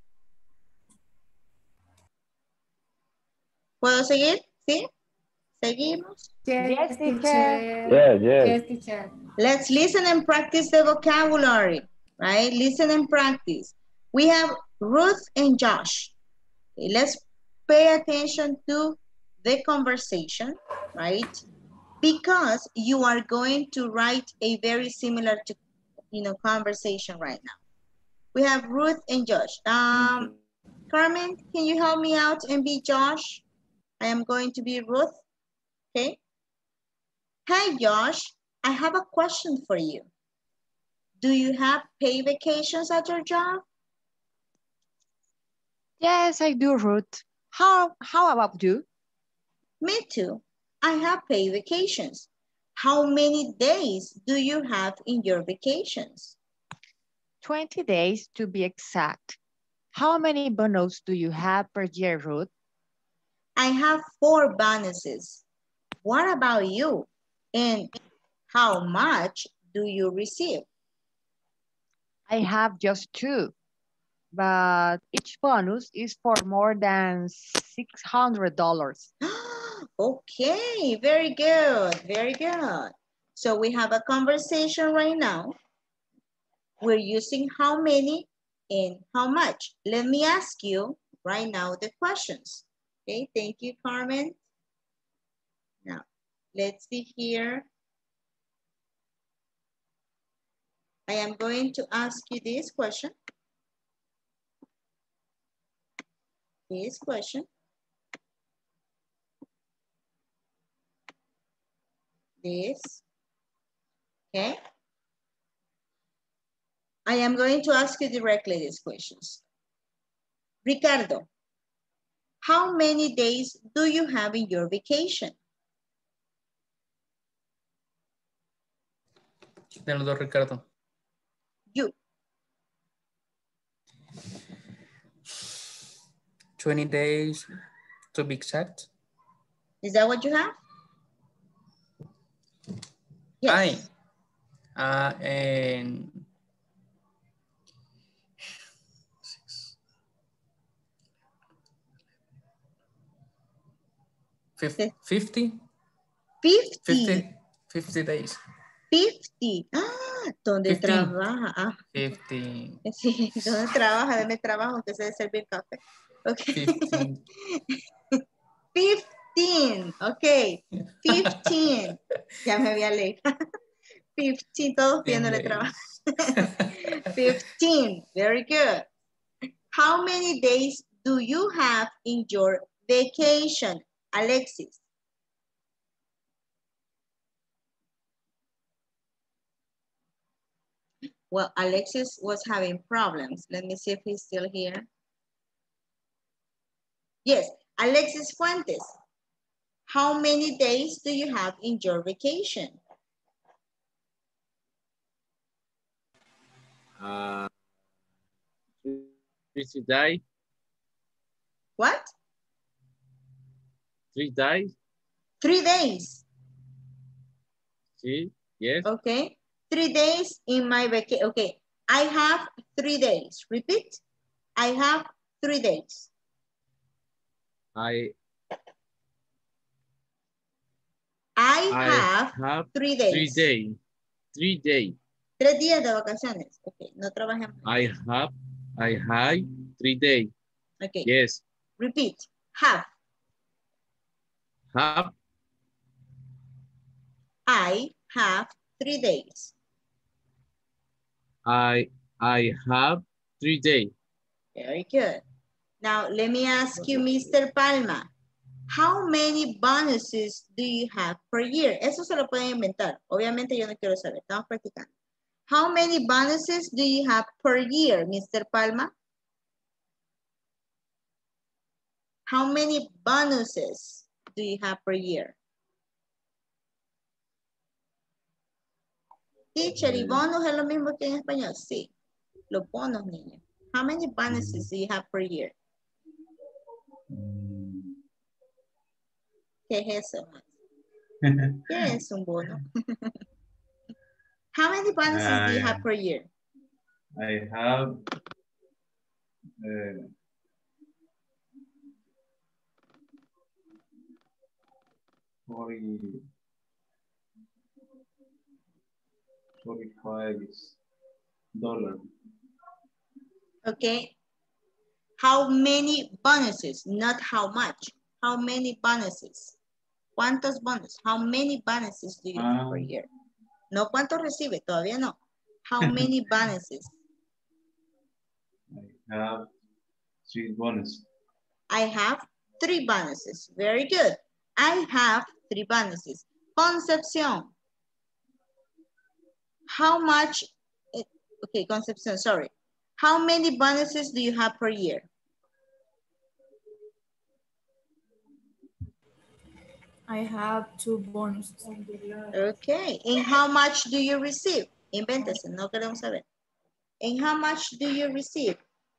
¿Puedo seguir? ¿Sí? ¿Seguimos? Yes, teacher. Yes. Yes, teacher. Let's listen and practice the vocabulary, right? Listen and practice. We have Ruth and Josh. Okay, let's pay attention to the conversation, right? Because you are going to write a very similar to, conversation right now. We have Ruth and Josh. Carmen, can you help me out and be Josh? I am going to be Ruth, okay? Hi, Josh. I have a question for you. Do you have paid vacations at your job? Yes, I do, Ruth. How about you? Me too. I have paid vacations. How many days do you have in your vacations? 20 days to be exact. How many bonus do you have per year, Ruth? I have 4 bonuses. What about you? And how much do you receive? I have just 2, but each bonus is for more than $600. Okay, very good, very good. So we have a conversation right now. We're using how many and how much. Let me ask you right now the questions. Okay, thank you, Carmen. Now, let's see here. I am going to ask you this question. This question. This. Okay. I am going to ask you directly these questions. Ricardo, how many days do you have in your vacation? De los dos, Ricardo. You. 20 days to be exact. Is that what you have? Yes. And 50? 50. 50 days. 50. Ah, ¿dónde 15. trabaja? Ah. 15. Sí, ¿dónde trabaja? Deme trabajo que se debe servir café. Okay. 15. 15. Ok. 15. Ya me había leído. 15. Todos pidiéndole trabajo. 15. Very good. How many days do you have in your vacation, Alexis? Well, Alexis was having problems. Let me see if he's still here. Yes, Alexis Fuentes. How many days do you have in your vacation? 3 days. What? 3 days. 3 days. Sí, yes. Okay. 3 days in my vacation. Okay. I have 3 days. Repeat. I have 3 days. I have 3 days. 3 days. 3 days. 3 días de vacaciones. Okay. No trabajemos. I have 3 days. Okay. Yes. Repeat. Have. Have. I have 3 days. I have 3 days. Very good. Now, let me ask you, Mr. Palma. How many bonuses do you have per year? Eso se lo pueden inventar. Obviamente yo no quiero saber. Estamos practicando. How many bonuses do you have per year, Mr. Palma? How many bonuses do you have per year? Teacher, ¿y bonus es lo mismo que en español? Sí. Los bonos, niños. How many bonuses do you have per year? ¿Qué es eso? ¿Qué es un bono? How many bonuses do you have per year? I have 45 dollars. Okay. How many bonuses? Not how much. How many bonuses? ¿Cuántos bonos? How many bonuses do you have per year? No cuántos recibe, todavía no. How many bonuses? I have 3 bonuses. I have 3 bonuses. Very good. I have 3 bonuses. Concepción. How much? Okay, Concepción, sorry. How many bonuses do you have per year? I have 2 bonuses. Okay. And how much do you receive? Invéntese, no queremos saber. And how much do you receive?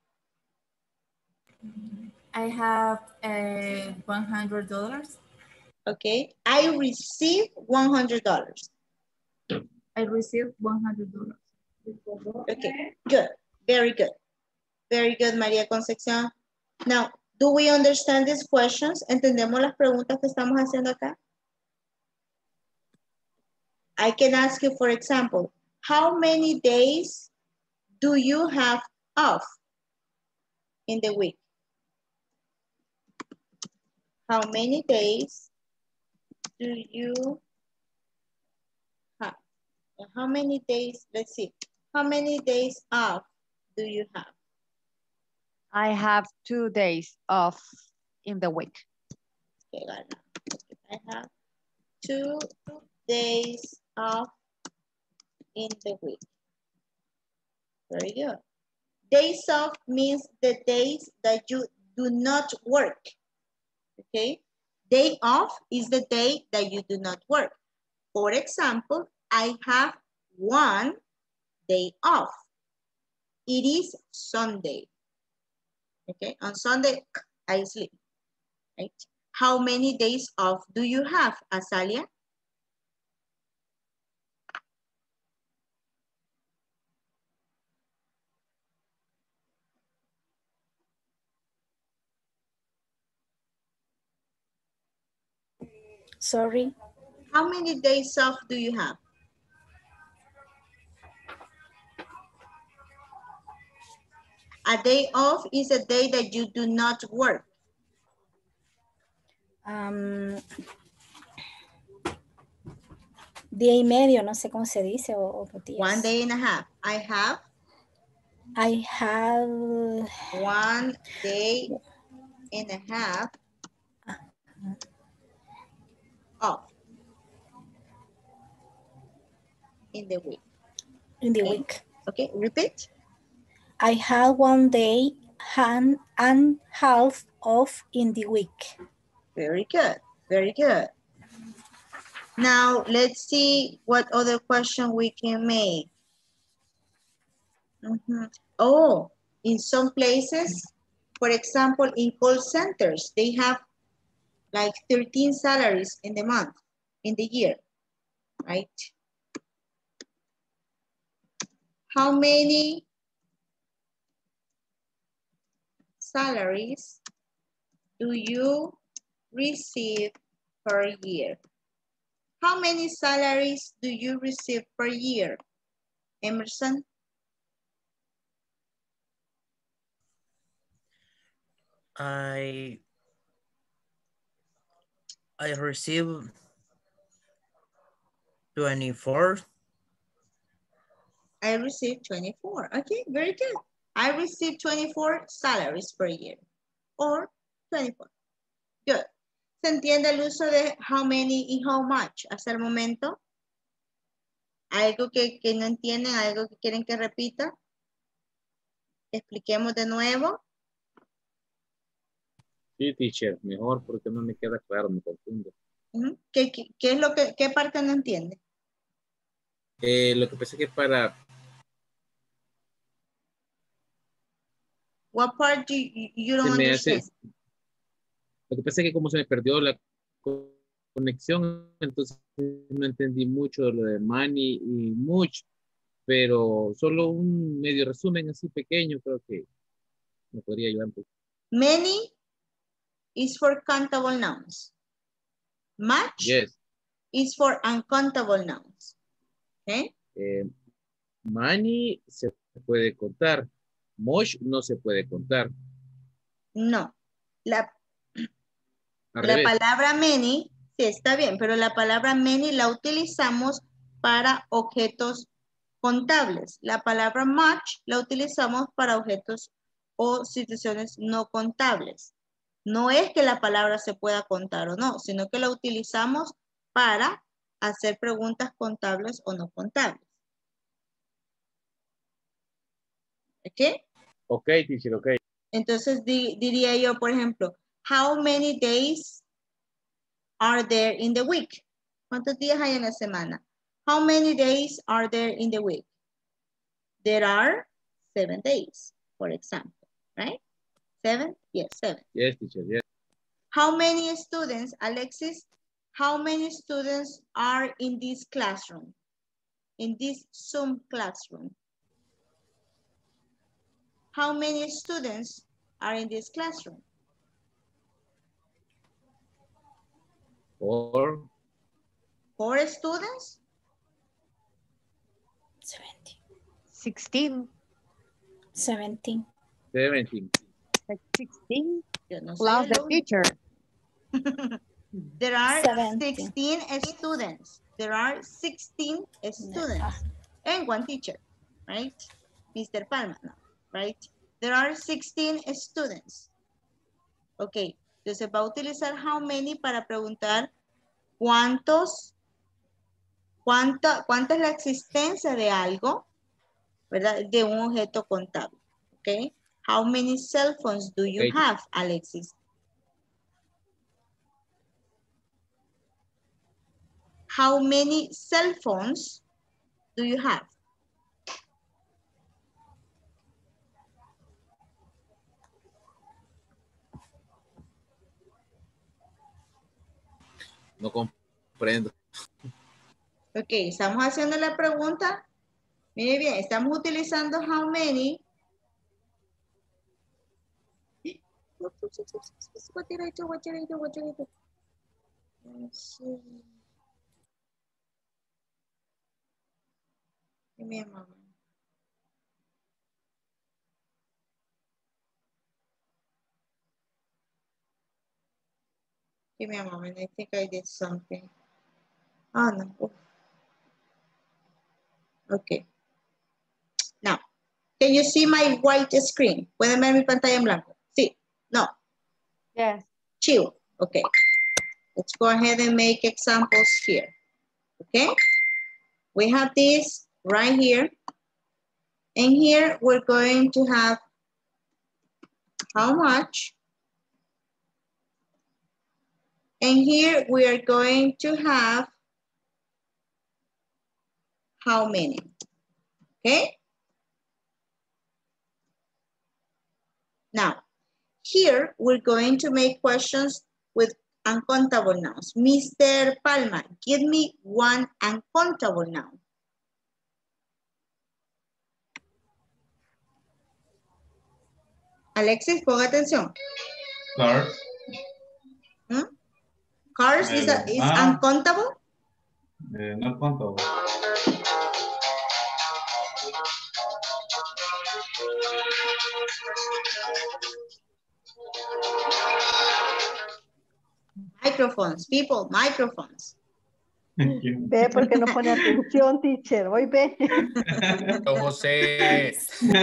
I have $100. Okay. I receive $100. I received $100. Okay, good. Very good. Very good, María Concepción. Now, do we understand these questions? ¿Entendemos las preguntas que estamos haciendo acá? I can ask you, for example, how many days do you have off in the week? How many days do you have? How many days, let's see, how many days off do you have? I have 2 days off in the week. Okay, I have 2 days off in the week. Very good. Days off means the days that you do not work. Okay? Day off is the day that you do not work. For example, I have 1 day off. It is Sunday. Okay? On Sunday, I sleep. Right? How many days off do you have, Azalia? Sorry. How many days off do you have? A day off is a day that you do not work. Día y medio, no sé cómo se dice. O días. 1 day and a half. I have 1 day and a half off in the week. In the week. Okay, repeat. I have 1 day and half off in the week. Very good, very good. Now, let's see what other question we can make. Oh, in some places, for example, in call centers, they have like 13 salaries in the month, in the year, right? How many salaries do you receive per year? How many salaries do you receive per year, Emerson? I receive 24. I receive 24. Okay, very good. I receive 24 salaries per year, or 24. Good. ¿Se entiende el uso de how many y how much hasta el momento? ¿Algo que no entienden? ¿Algo que quieren que repita? Expliquemos de nuevo. Sí, teacher, mejor porque no me queda claro, me confundo. ¿Qué es lo que, qué parte no entiende? Lo que pasa es que para... What part do you don't understand? Lo que pasa es que como se me perdió la conexión, entonces no entendí mucho de lo de money y much, pero solo un medio resumen así pequeño creo que me podría ayudar un poco. Many is for countable nouns. Much is for uncountable nouns. Okay? Money se puede contar. Much no se puede contar. No. La palabra many, sí está bien, pero la palabra many la utilizamos para objetos contables. La palabra much la utilizamos para objetos o situaciones no contables. No es que la palabra se pueda contar o no, sino que la utilizamos para hacer preguntas contables o no contables. ¿Ok? Ok, teacher, ok. Entonces diría yo, por ejemplo, how many days are there in the week? ¿Cuántos días hay en la semana? How many days are there in the week? There are 7 days, for example, right? 7? Yes, 7. Yes, teacher, yes. How many students, Alexis, how many students are in this classroom? In this Zoom classroom? How many students are in this classroom? 4. 4 students? 16. 17. 17. 16 Yo no plus soy the alone. teacher. There are 17. 16 students. There are 16 students and 1 teacher, right? Mr. Palma, no, right? There are 16 students. Ok, entonces va a utilizar how many para preguntar cuánta es la existencia de algo, ¿verdad? De un objeto contable, ok? How many cell phones do you have, Alexis? How many cell phones do you have? No comprendo. Ok, estamos haciendo la pregunta. Mire bien, estamos utilizando how many. What did I do? What did I do? What did I do? Let's see. Give me a moment. Give me a moment. I think I did something. Oh, no. Oof. Okay. Now, can you see my white screen? ¿Pueden ver mi pantalla en blanco? Sí. No. Yes. Chill. Okay. Let's go ahead and make examples here. Okay. We have this right here. And here we're going to have how much. And here we are going to have how many. Okay. Now, here we're going to make questions with uncountable nouns. Mr. Palma, give me one uncountable noun. Alexis, ponga atención. Cars. Hmm? Cars is uncountable? Not countable. Microphones, people, microphones. Ve porque no pone atención, teacher. Hoy ve. José.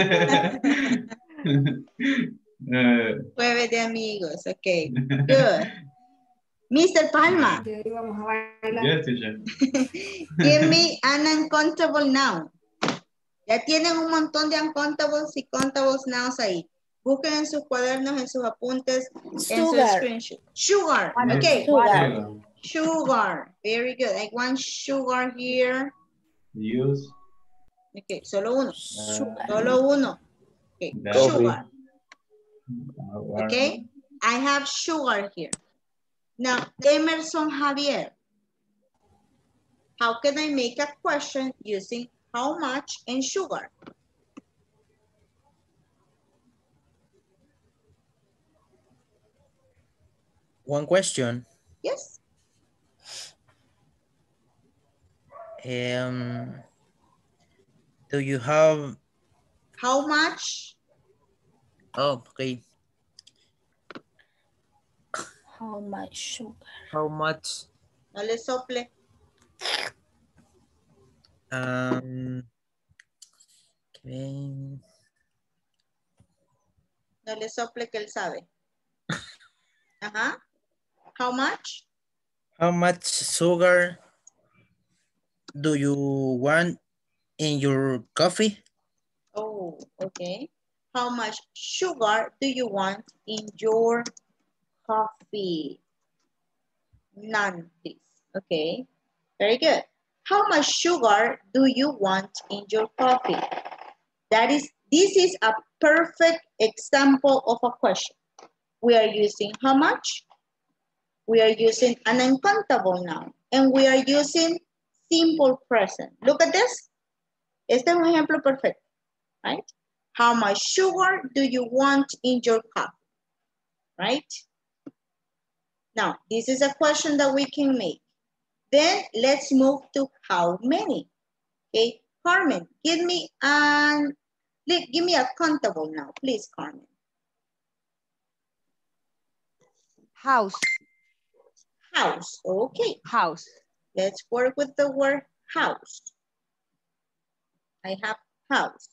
Jueves de amigos, ok. Good. Mr. Palma. Yes, teacher. Give me an uncountable noun. Ya tienen un montón de uncountables y countables nouns ahí. Busquen en sus cuadernos, en sus apuntes, en su screenshot. Sugar, okay. Sugar. Sugar, very good. I want sugar here. Use. Okay, solo uno. Solo uno. Okay, sugar. Okay, I have sugar here. Now, Emerson Javier. How can I make a question using how much and sugar? One question. Yes. Do you have... How much? Oh, okay. How much sugar? How much? No le sople. Okay. No le sople que él sabe. Ajá. How much? How much sugar do you want in your coffee? Oh, okay. How much sugar do you want in your coffee? None, please. Okay, very good. How much sugar do you want in your coffee? This is a perfect example of a question. We are using how much? We are using an uncountable noun. And we are using simple present. Look at this. Este es un ejemplo perfecto, right? How much sugar do you want in your coffee? Right? Now, this is a question that we can make. Then let's move to how many. Okay, Carmen, give me a countable now, please, Carmen. House. House, okay. House. Let's work with the word house. I have house.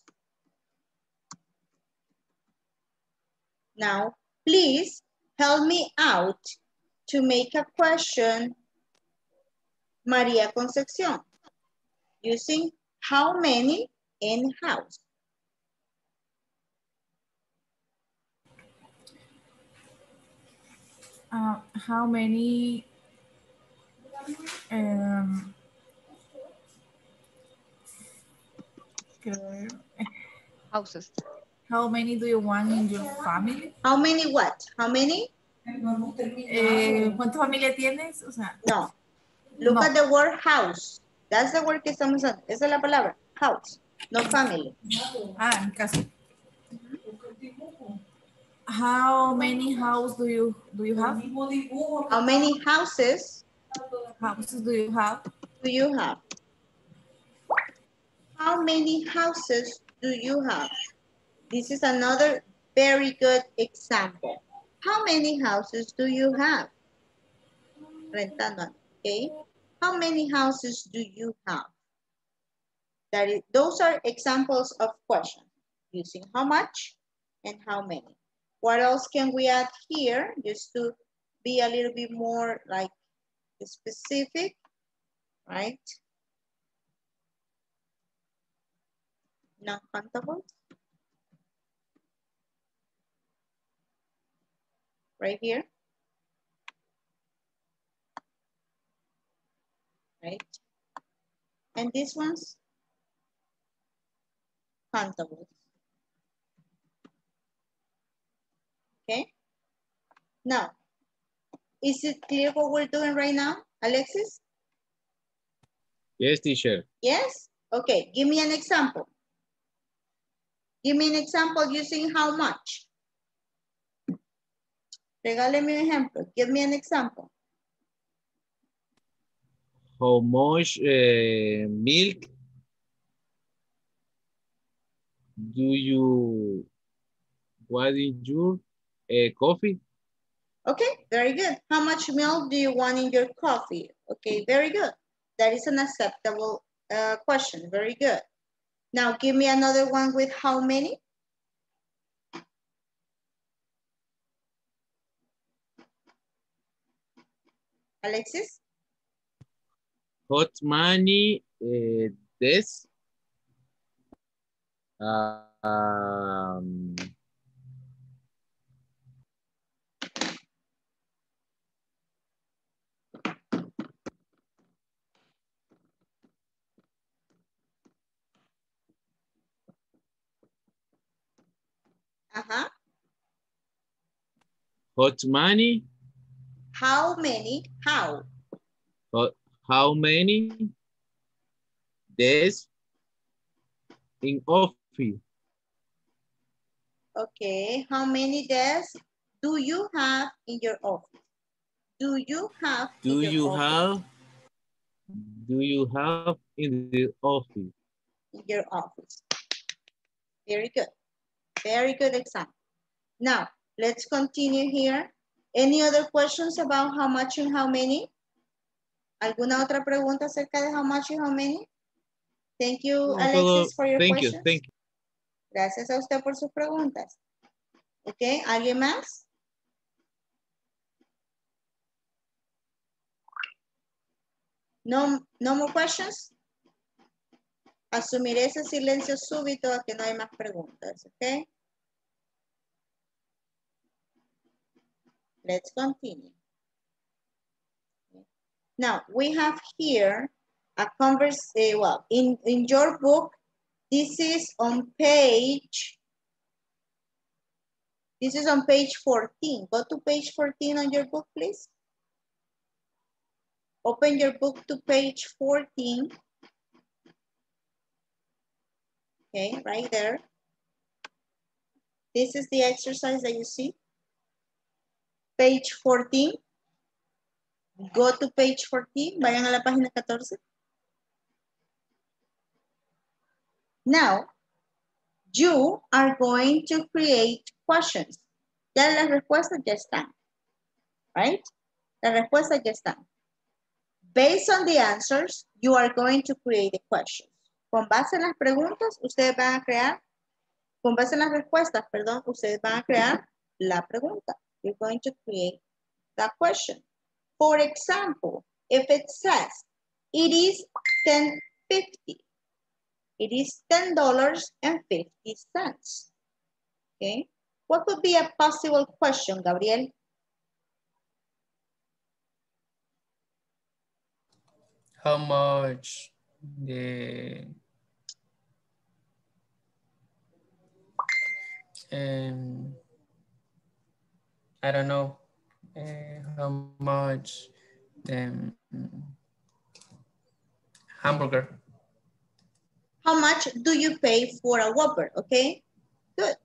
Now, please help me out to make a question, Maria Concepcion, using how many in house. How many houses? How many do you want in your family? How many what? How many? ¿Cuántas familias tienes? O sea, no. Look at the word house. That's the word que estamos usando. Esa es la palabra. House. No family. Ah, en caso. How many houses do you have? How many houses? Houses do you have? Do you have? How many houses do you have? This is another very good example. How many houses do you have? Rentando, okay? How many houses do you have? Those are examples of questions using how much and how many. What else can we add here just to be a little bit more like specific, right? Non-countable. Right here. Right? And these ones, countable. Okay? Now, is it clear what we're doing right now, Alexis? Yes, teacher. Yes? Okay, give me an example. Give me an example using how much. Regáleme un ejemplo. Give me an example. How much milk do you want in your coffee? Okay, very good. How much milk do you want in your coffee? Okay, very good. That is an acceptable question. Very good. Now give me another one with how many. Alexis? Hot money this. Hot money. How many? How? How many days in office? Okay, how many desks do you have in your office? Do you have in your office? Do you have in the office? In your office. Very good. Very good example. Now, let's continue here. Any other questions about how much and how many? ¿Alguna otra pregunta acerca de how much and how many? Thank you, Alexis, for your questions. Thank you. Gracias a usted por sus preguntas. Ok, ¿alguien más? No more questions? Asumiré ese silencio súbito a que no hay más preguntas, ok? Let's continue. Now, we have here a conversation, well, in your book, this is on page 14. Go to page 14 on your book, please. Open your book to page 14. Okay, right there. This is the exercise that you see. Page 14. Go to page 14. Vayan a la página 14. Now, you are going to create questions. Ya las respuestas ya están. Right? Las respuestas ya están. Based on the answers, you are going to create the questions. Con base en las preguntas, ustedes van a crear, con base en las respuestas, perdón, ustedes van a crear la pregunta. You're going to create the question. For example, if it says, it is $10.50. It is $10.50. Okay. What could be a possible question, Gabriel? How much the I don't know how much the hamburger. How much do you pay for a Whopper? Okay, good.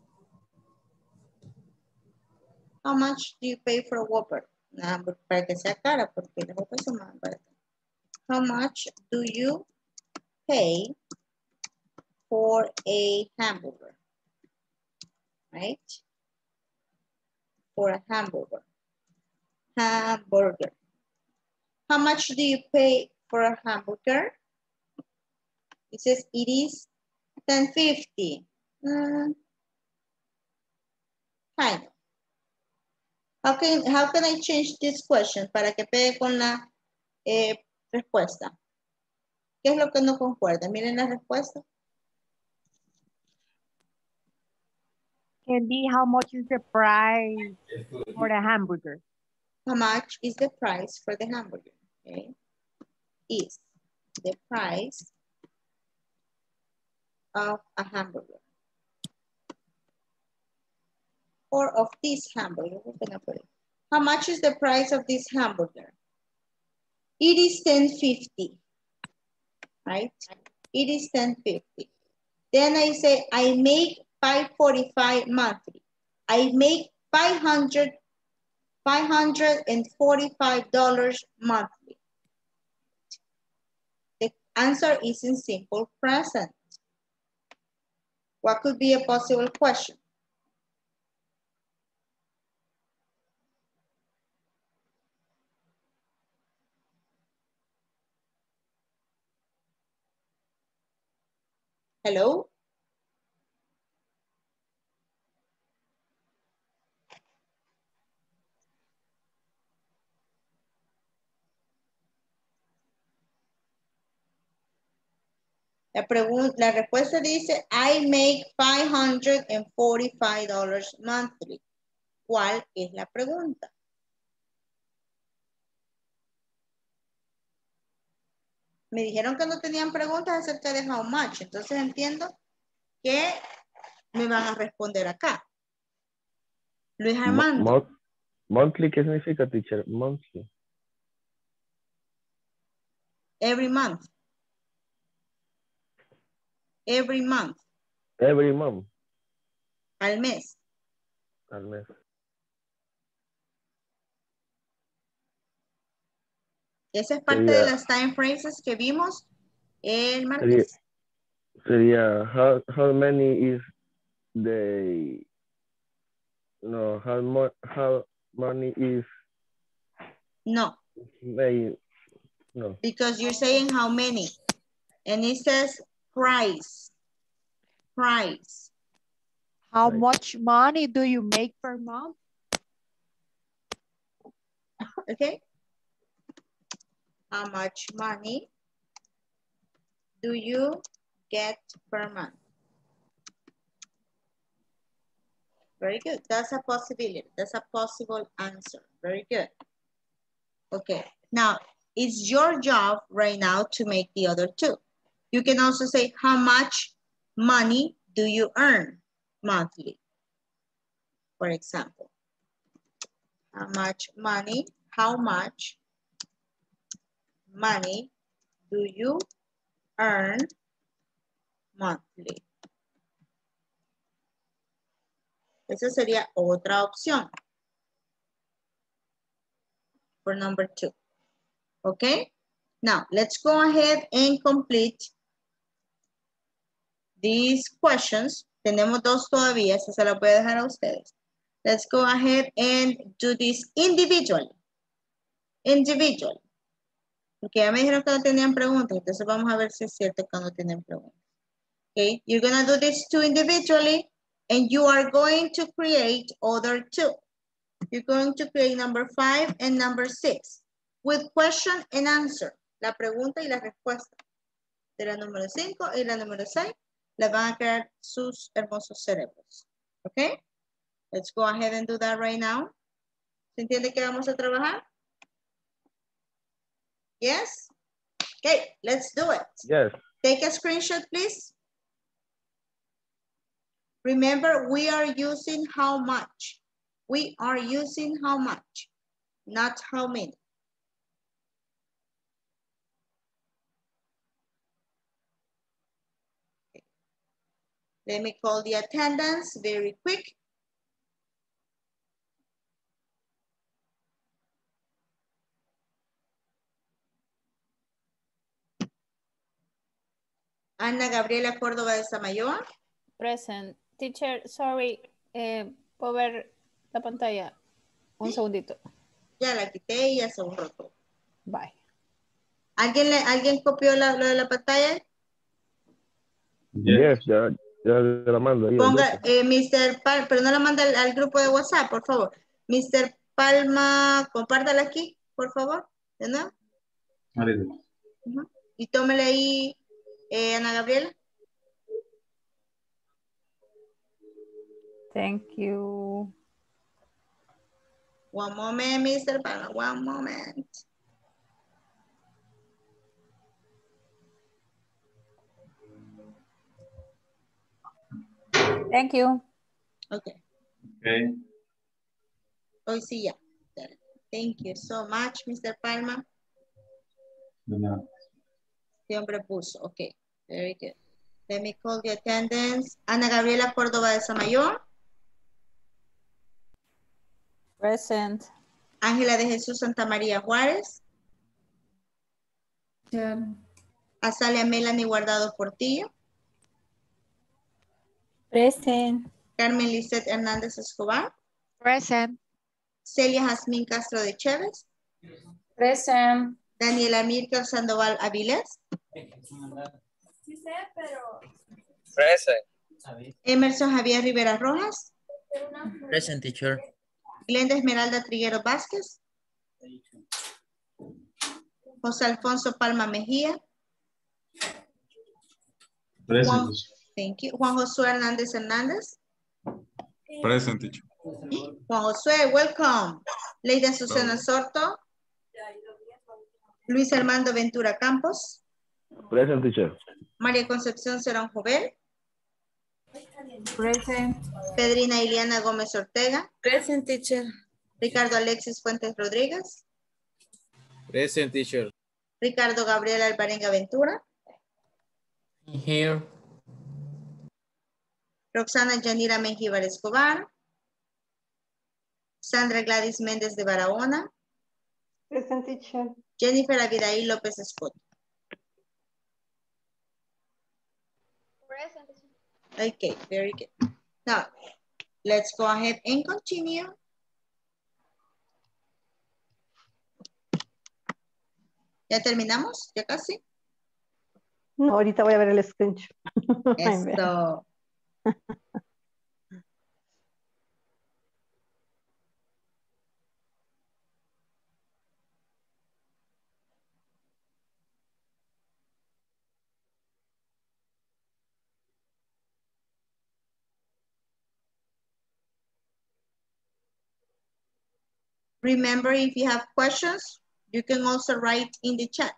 How much do you pay for a Whopper? Para que sea cara, porque las Whoppers son más baratas. How much do you pay for a hamburger? Right? For a hamburger. Hamburger. How much do you pay for a hamburger? It says it is $10.50. Kind of. How can I change this question para que pegue con la respuesta? ¿Qué es lo que no concuerda? Miren la respuesta. Can be how much is the price for the hamburger? How much is the price for the hamburger? Okay. Is the price of a hamburger. Or of this hamburger. How much is the price of this hamburger? It is $10.50. Right? It is $10.50. Then I say I make $545 monthly. I make $545 monthly. The answer is in simple present. What could be a possible question? Hello? La respuesta dice, I make $545 monthly. ¿Cuál es la pregunta? Me dijeron que no tenían preguntas acerca de how much. Entonces entiendo que me van a responder acá. Luis Armando. Monthly, ¿qué significa, teacher? Monthly. Every month. Every month. Every month. Al mes. Al mes. Esa es parte de las time phrases que vimos el martes. Sería how many is the no how many is no no because you're saying how many and it says price. How much money do you make per month? Okay. How much money do you get per month? Very good. That's a possibility. That's a possible answer. Very good. Okay. Now, It's your job right now to make the other two. You can also say, how much money do you earn monthly? For example, how much money do you earn monthly? Esa sería otra opción. For number 2. Okay? Now, let's go ahead and complete these questions. Tenemos 2 todavía, esa se la voy a dejar a ustedes. Let's go ahead and do this individually. Individually. Porque ya me dijeron que no tenían preguntas, entonces vamos a ver si es cierto que no tienen preguntas. Okay, you're gonna do this 2 individually, and you are going to create other 2. You're going to create number 5 and number 6 with question and answer. La pregunta y la respuesta de la número 5 y la número 6 la van a crear sus hermosos cerebros. Okay, let's go ahead and do that right now. ¿Se entiende que vamos a trabajar? Yes? Okay, let's do it. Yes. Take a screenshot, please. Remember, we are using how much. We are using how much, not how many. Okay. Let me call the attendance very quick. Ana Gabriela Córdoba de Samayoa. Present. Teacher, sorry, ¿puedo ver la pantalla? Un segundito. Ya la quité y ya se borró todo. Bye. ¿Alguien copió lo de la pantalla? Yes, ya la mando ahí. Ponga, Mr. Palma, pero no la manda al grupo de WhatsApp, por favor. Mr. Palma, compártala aquí, por favor. ¿De nuevo? Y tómele ahí, Ana Gabriela. Thank you. One moment, Mr. Palma, one moment. Thank you. Okay. Okay. Hoy sí ya. Thank you so much, Mr. Palma. No. Siempre puso. Okay. Very good. Let me call the attendance. Ana Gabriela Córdoba de Samayoa. Present. Ángela de Jesús Santa María Juárez. Yeah. Azalia Melanie Guardado Portillo. Present. Carmen Lisette Hernández Escobar. Present. Celia Jazmín Castro de Chévez. Present. Daniela Mirka Sandoval Avilés. Sí sé, pero... Present. Emerson Javier Rivera Rojas. Present, teacher. Glenda Esmeralda Triguero Vázquez. José Alfonso Palma Mejía. Present. Thank you. Juan Josué Hernández Hernández. Present, teacher. Juan Josué, welcome. Leida Susana Sorto. Luis Armando Ventura Campos. Present, teacher. María Concepción Serón Jovel. Present. Pedrina Iliana Gómez Ortega. Present, teacher. Ricardo Alexis Fuentes Rodríguez. Present, teacher. Ricardo Gabriel Alvarenga Ventura. Here. Roxana Yanira Mengíbar Escobar. Sandra Gladys Méndez de Barahona. Present, teacher. Jennifer Abidaí López Escoto. Present. Okay, very good. Now, let's go ahead and continue. ¿Ya terminamos? ¿Ya casi? No, ahorita voy a ver el screenshot. Esto. Remember, if you have questions, You can also write in the chat.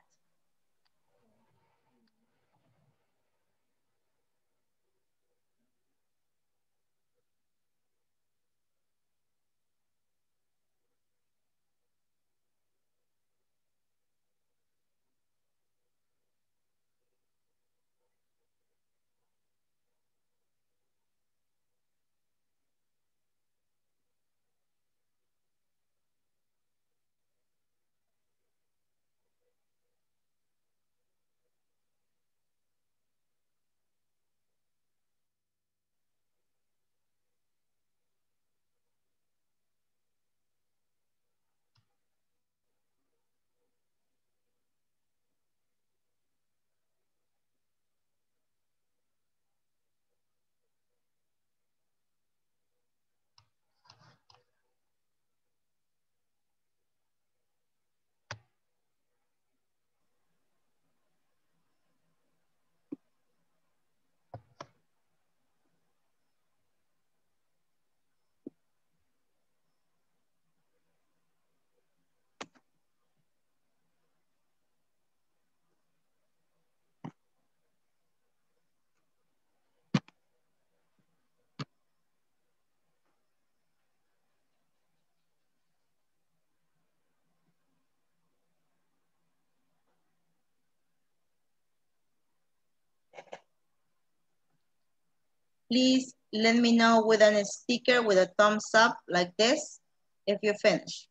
Please let me know with a sticker with a thumbs up like this if you finish.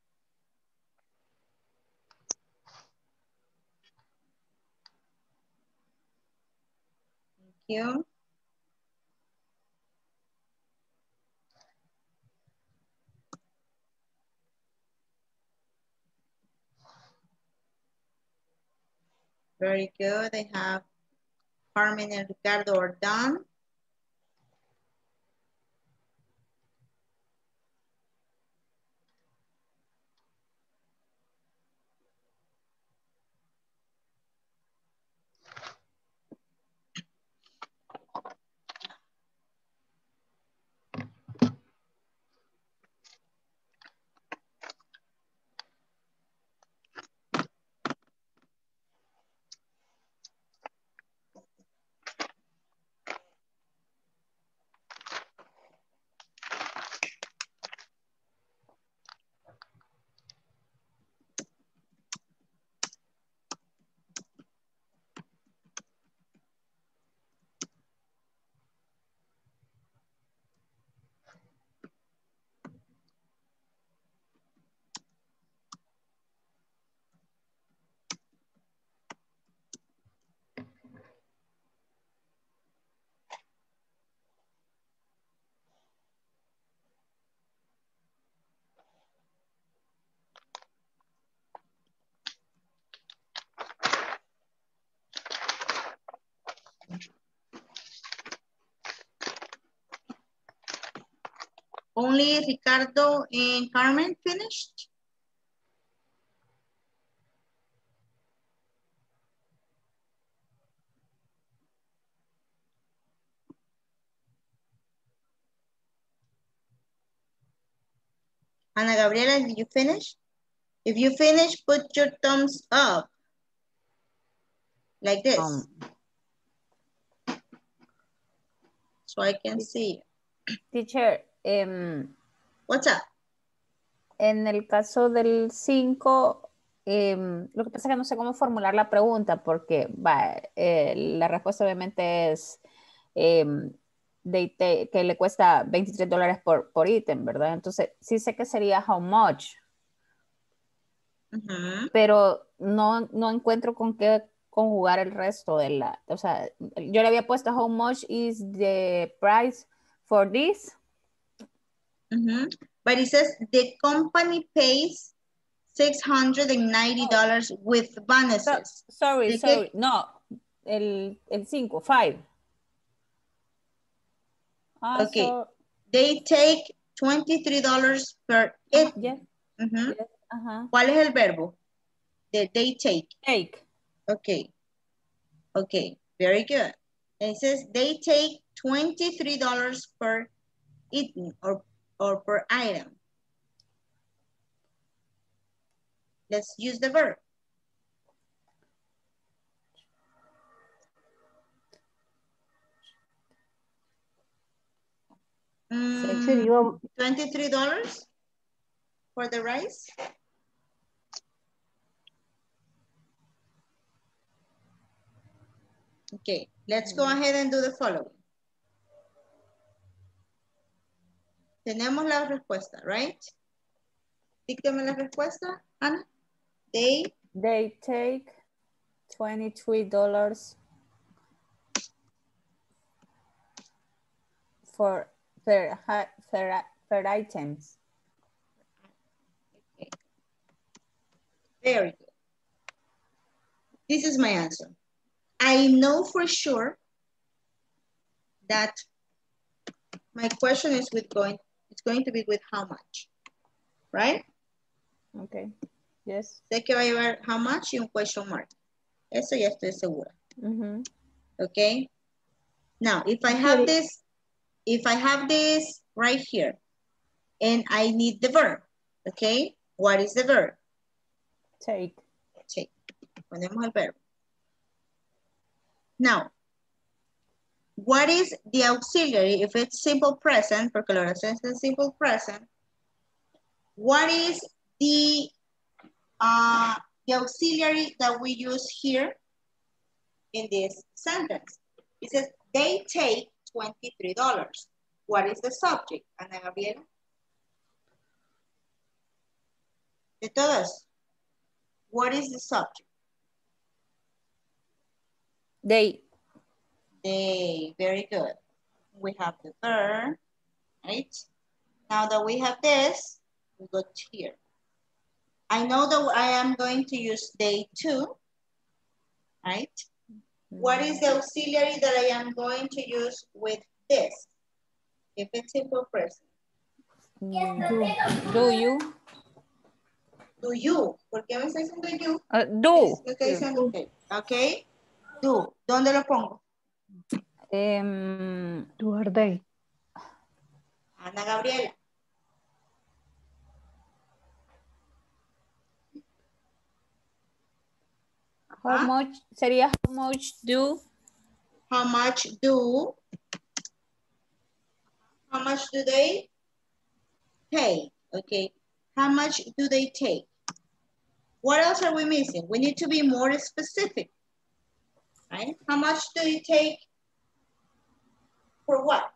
Thank you. Very good. I have Carmen and Ricardo are done. Only Ricardo and Carmen finished? Ana Gabriela, did you finish? If you finish, put your thumbs up. Like this. So I can see. Teacher, What's up? En el caso del 5, lo que pasa es que no sé cómo formular la pregunta porque la respuesta obviamente es que le cuesta $23 por ítem, ¿verdad? Entonces, sí sé que sería how much, pero no encuentro con qué conjugar el resto de la, o sea, yo le había puesto how much is the price for this. But it says the company pays $690 with bonuses. Sorry, no, el 5, 5. Okay, they take $23 per item. Yes. Yes. ¿Cuál es el verbo? They take. Take. Okay. Okay, very good. And it says they take $23 per item or per item. Let's use the verb. $23 for the rice. Okay, let's go ahead and do the following. Tenemos la respuesta, right? Dígame la respuesta, Ana. They take $23 per items. Okay. Very good. This is my answer. I know for sure that my question is it's going to be with how much, right? Okay, yes. Sé que va a llevar how much y un question mark. Eso ya estoy segura. Okay. Now, if I have this right here and I need the verb, okay? What is the verb? Take. Take. Ponemos el verbo. Now, what is the auxiliary if it's simple present? Porque la oración es simple present. What is the auxiliary that we use here in this sentence? It says they take $23. What is the subject, Ana Gabriela? De todas, what is the subject? They. They, very good. We have the verb, right? Now that we have this, we go to here. I know that I am going to use they too, right? What is the auxiliary that I am going to use with this? If it's simple present. Do you? Do you? ¿Por qué me está diciendo you? Do. Me está diciendo okay. Okay. Do. ¿Dónde lo pongo? Do or they. Ana Gabriela. How much sería how much do? How much do? How much do they pay? Okay. How much do they take? What else are we missing? We need to be more specific. Right? How much do you take for what?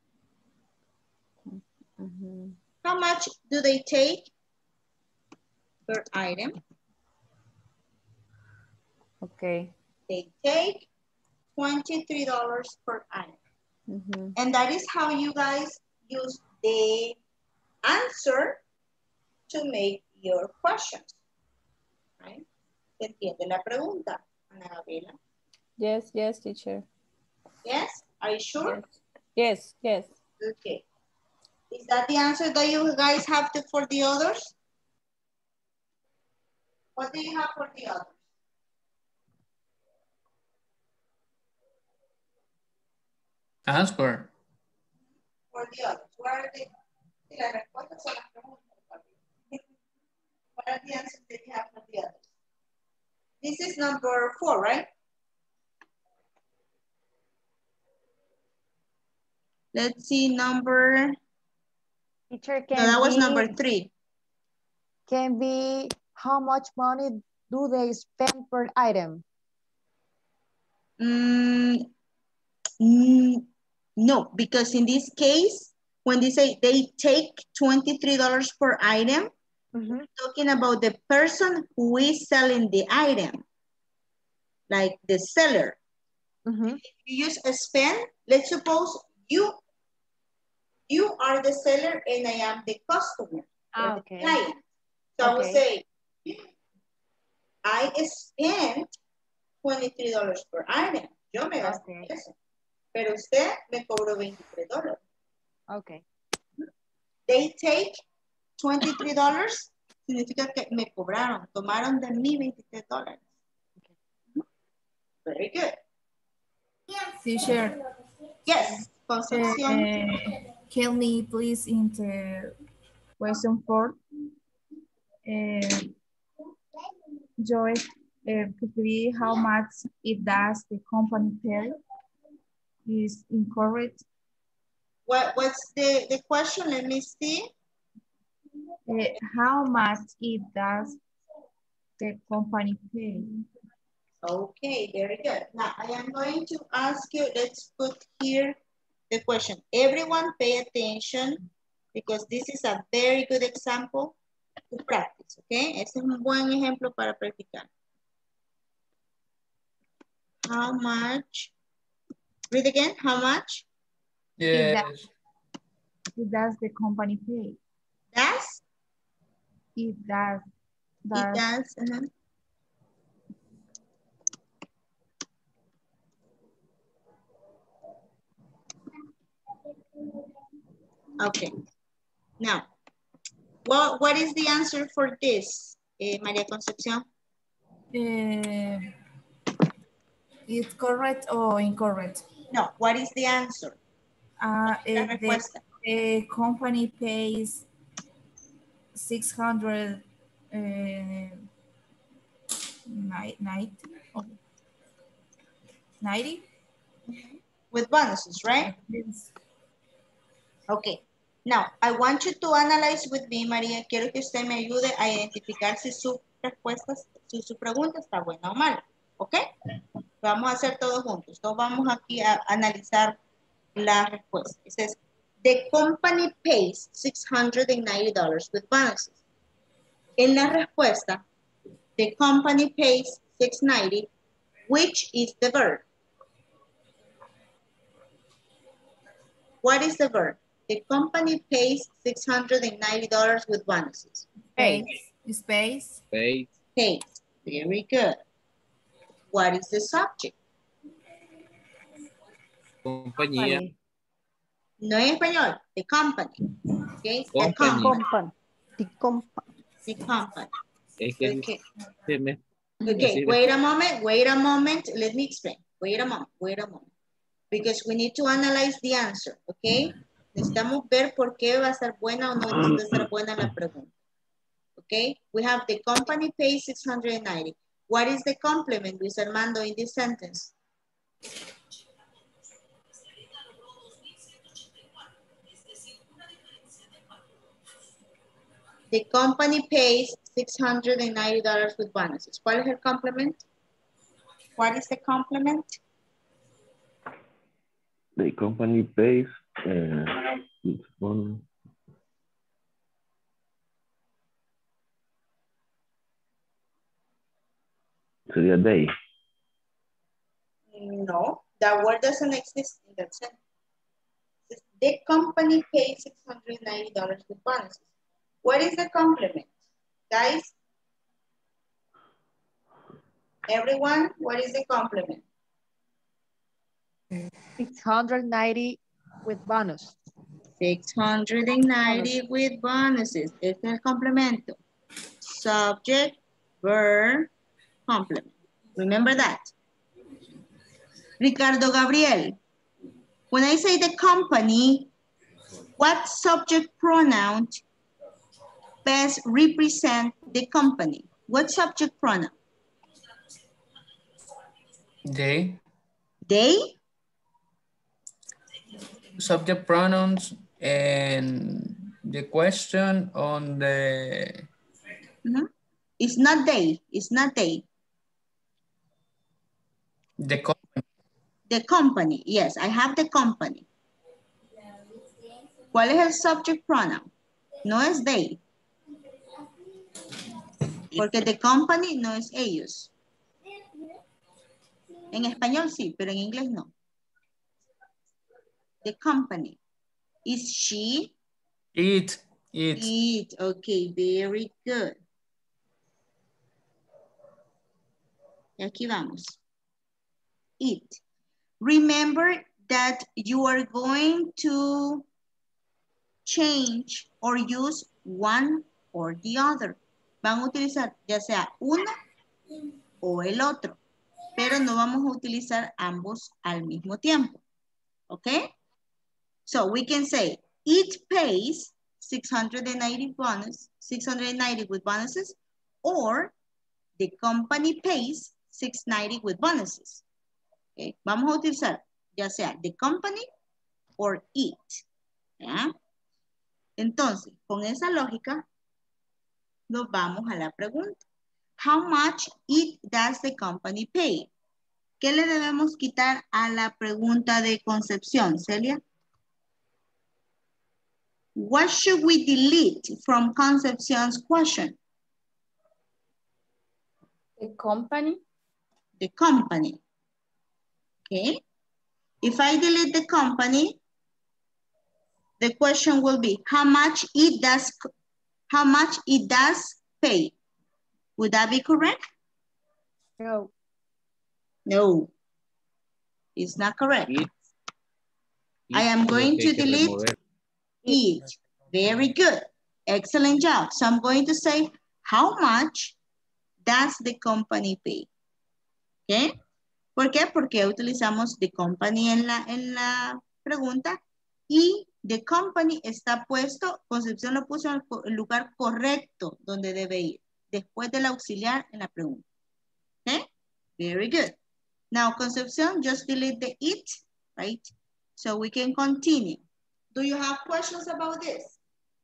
How much do they take per item? Okay. They take $23 per item. And that is how you guys use the answer to make your questions. Right? ¿Se entiende la pregunta, Ana Gabriela? Yes, yes, teacher. Yes? Are you sure? Yes, yes. Okay. Is that the answer that you guys have for the others? What do you have for the others? Answer. For the others, what are the las respuestas son las preguntas? What are the answers that you have for the others? This is number 4, right? Let's see, number. Teacher, No, that was number 3. Can be how much money do they spend per item? No, because in this case, when they say they take $23 per item, we're talking about the person who is selling the item, like the seller. If you use a spend, let's suppose you are the seller and I am the customer, the client. So I would say, I spent $23 per item. Yo me gasté eso. Pero usted me cobró $23. Okay. They take $23. Significa que me cobraron. Tomaron de mí $23. Very good. Teacher. Yes, Concepcion. Help me please in the question 4. Joy, could be how much it does the company pay is incorrect. What's the question? Let me see. How much it does the company pay? Okay, very good. Now I am going to ask you, let's put here the question. Everyone pay attention because this is a very good example to practice, okay? Este es un buen ejemplo para practicar. How much? Read again, how much? Yes. It does the company pay? Does? It does. It does. Okay. Now, what is the answer for this, María Concepción? It's correct or incorrect? No, what is the answer? The company pays 600 90 with bonuses, right? Yes. Okay. Now, I want you to analyze with me, María. Quiero que usted me ayude a identificar si su respuesta, si su pregunta está buena o mala. ¿Ok? Vamos a hacer todos juntos. Todos vamos aquí a analizar la respuesta. It says, the company pays $690 with bonuses. En la respuesta, the company pays $690, which is the verb? What is the verb? The company pays $690 with bonuses. Pays. Pays. Pays. Very good. What is the subject? Compañía. No en español. The company. Okay. The company. The company. The company. Okay. Okay. Wait a moment. Let me explain. Wait a moment. Because we need to analyze the answer, okay? Necesitamos ver por qué va a ser buena o no va a ser buena la pregunta. Okay? We have the company pays $690. What is the complement, Luis Armando, in this sentence? The company pays $690 with bonuses. ¿Cuál es el complement? What is the complement? The company pays sería day. No, that word doesn't exist in that sentence. The company pays $690 with bonuses. What is the complement? Guys? Everyone, what is the complement? 690 with bonus. 690 with bonuses. Este es el complemento. Subject, verb, complement. Remember that. Ricardo Gabriel. When I say the company, what subject pronoun best represent the company? What subject pronoun? They. They? Subject pronouns and the question on the... It's not they. It's not they. The company. The company. Yes, I have the company. ¿Cuál es el subject pronoun? No es they. Porque the company no es ellos. En español sí, pero en inglés no. The company. Is she? It. It. Okay, very good. Y aquí vamos. It. Remember that you are going to change or use one or the other. Van a utilizar ya sea uno o el otro, pero no vamos a utilizar ambos al mismo tiempo. Okay? So we can say it pays 690 with bonuses, or the company pays $6.90 with bonuses. Okay. Vamos a utilizar ya sea the company or it. ¿Ya? Entonces, con esa lógica, nos vamos a la pregunta. How much it does the company pay? ¿Qué le debemos quitar a la pregunta de Concepción, Celia? What should we delete from Concepcion's question? The company. The company. Okay. If I delete the company, the question will be how much it does pay. Would that be correct? No. No. It's not correct. I am going to delete it. Very good. Excellent job. So I'm going to say, how much does the company pay? Okay. ¿Por qué? Porque utilizamos the company en la pregunta y the company está puesto, Concepción lo puso en el lugar correcto donde debe ir, después del auxiliar en la pregunta. Okay. Very good. Now, Concepción, just delete the it, right? So we can continue. Do you have questions about this?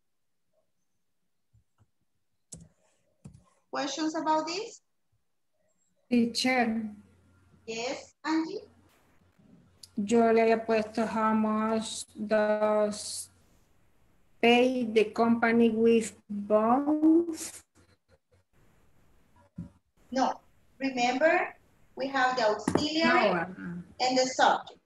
Questions about this? Teacher, Yes, Angie? yo le había puesto how much does pay the company with bonds. No. Remember, we have the auxiliary and the subject.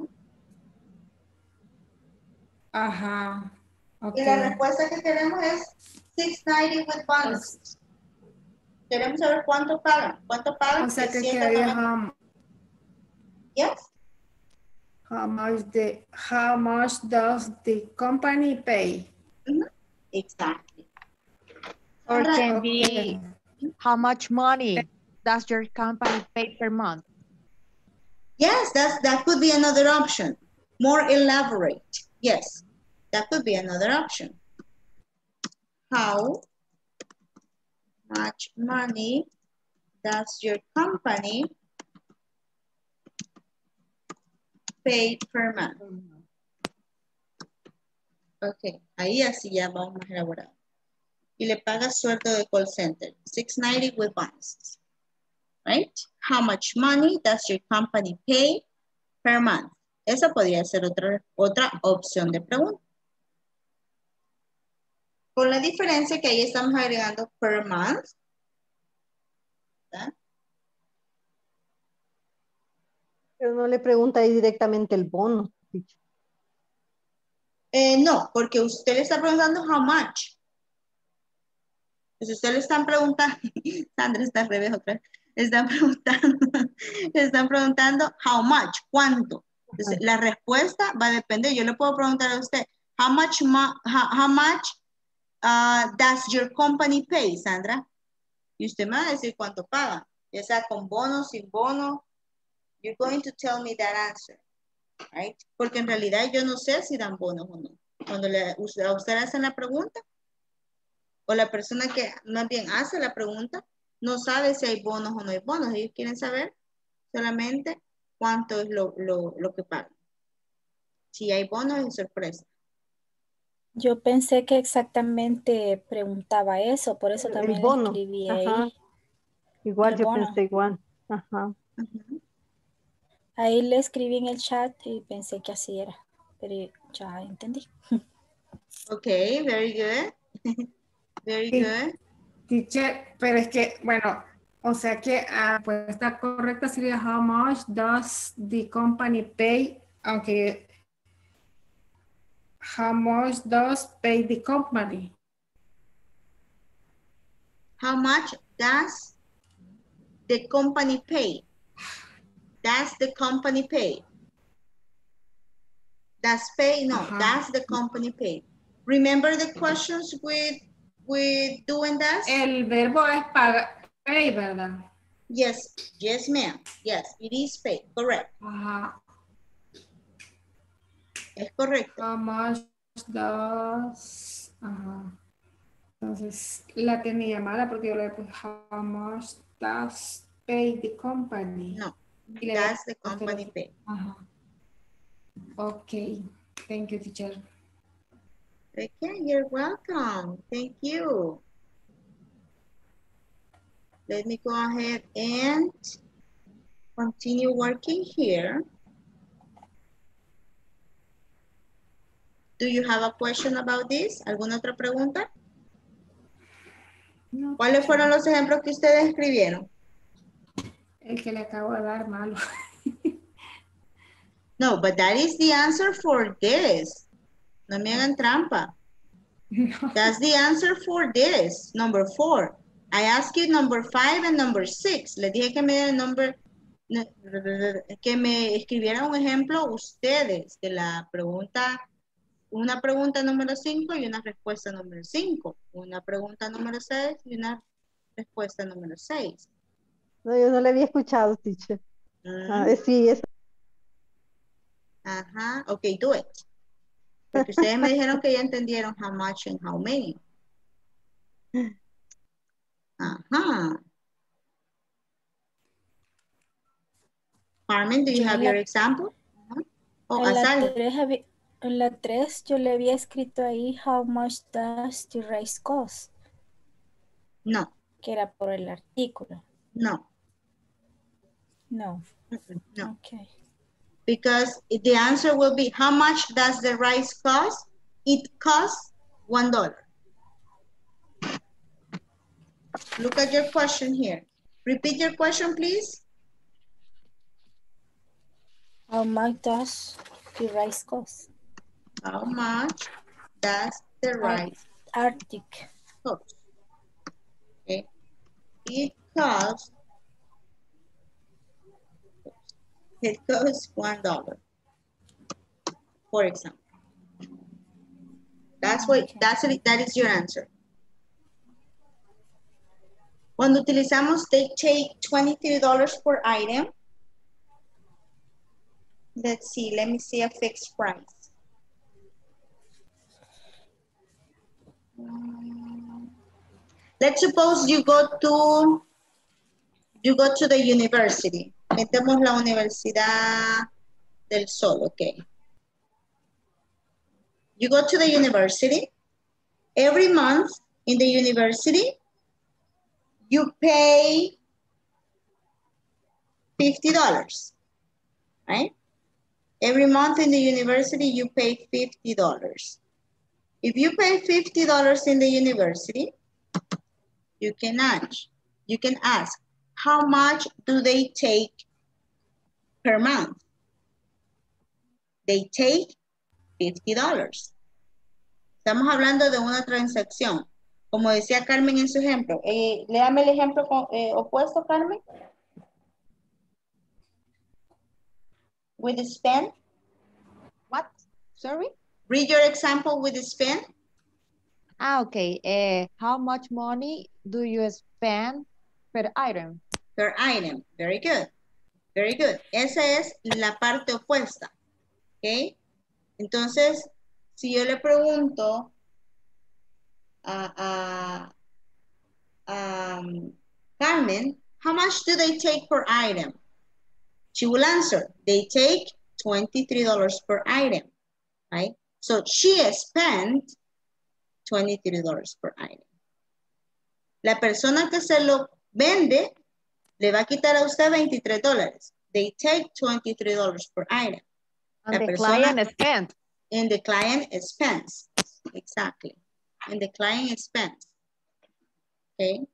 Ajá. Y la respuesta que tenemos es $6.90 with bonuses. Queremos saber cuánto pagan. ¿Cuánto pagan? O sea que quedaría Yes. How much does the company pay? Exactly. Or can be how much money does your company pay per month? Yes, that could be another option. More elaborate. Yes, that could be another option. How much money does your company pay per month? Ok, ahí así ya vamos más elaborado. Y le paga sueldo de call center, $6.90 with bonuses. Right? How much money does your company pay per month? Esa podría ser otra opción de pregunta. Con la diferencia que ahí estamos agregando per month. ¿Verdad? Pero no le pregunta ahí directamente el bono. No, porque usted le está preguntando how much. Pues usted le están preguntando, Sandra está al revés otra vez. Le están preguntando how much, cuánto. Entonces, la respuesta va a depender. Yo le puedo preguntar a usted, how much does your company pay, Sandra? Y usted me va a decir cuánto paga. Ya sea con bono, sin bono. You're going to tell me that answer. Right? Porque en realidad yo no sé si dan bonos o no. Cuando a usted hacen la pregunta, o la persona que más bien hace la pregunta, no sabe si hay bonos o no hay bonos. Ellos quieren saber solamente cuánto es lo que pagan. Si hay bonos es sorpresa. Yo pensé que exactamente preguntaba eso, por eso también le escribí ahí. Igual yo pensé igual. Ajá. Ahí le escribí en el chat y pensé que así era, pero ya entendí. Ok, very good. Very good. Teacher, pero es que, bueno, o sea que la respuesta correcta sería how much does the company pay, aunque how much does pay the company. How much does the company pay? Does the company pay? Does pay? No. Does the company pay? Remember the questions with do and does? El verbo es pay, ¿verdad? Yes. Yes, ma'am. Yes, it is pay. Correct. Ajá. Es correcto. How much does... Ajá. Entonces, la tenía mala porque yo le puse how much does pay the company? No. Does the company pay? Okay. Thank you, teacher. Okay, you're welcome. Thank you. Let me go ahead and continue working here. Do you have a question about this? ¿Alguna otra pregunta? No. ¿Cuáles fueron los ejemplos que ustedes escribieron? El que le acabo de dar, malo. No, but that is the answer for this. No me hagan trampa. No. That's the answer for this, number 4. I asked you number 5 and number 6. Les dije que me escribieran un ejemplo ustedes de la pregunta, una pregunta número 5 y una respuesta número 5. Una pregunta número 6 y una respuesta número 6. No, yo no le había escuchado, teacher. Sí, eso. Ajá, ok, do it. Porque ustedes me dijeron que ya entendieron how much and how many. Ajá. Carmen, do you have your example? Oh, Azal. En la 3 yo le había escrito ahí how much does the rice cost. No. Que era por el artículo. No. No. No. Okay. Because the answer will be, how much does the rice cost? It costs $1. Look at your question here. Repeat your question, please. How much does the rice cost? How much does the rice cost? Okay. It costs $1, for example. That's what that is your answer. Cuando utilizamos they take $23 per item. Let's see, let me see a fixed price. Let's suppose you go to the university. Metemos la Universidad del Sol, okay. You go to the university. Every month in the university, you pay $50, right? Every month in the university, you pay $50. If you pay $50 in the university, you can ask, how much do they take per month? They take $50. Estamos hablando de una transacción. Como decía Carmen en su ejemplo. Léame el ejemplo opuesto, Carmen. With the spend. What? Sorry? Read your example with the spend. Okay. How much money do you spend per item? Per item. Very good. Very good. Esa es la parte opuesta. ¿Ok? Entonces, si yo le pregunto a Carmen, how much do they take per item? She will answer, they take $23 per item, right? So she spent $23 per item. La persona que se lo vende le va a quitar a usted $23. They take $23 per item. And the client spent. And the client spends. Exactly. And the client spends. Okay.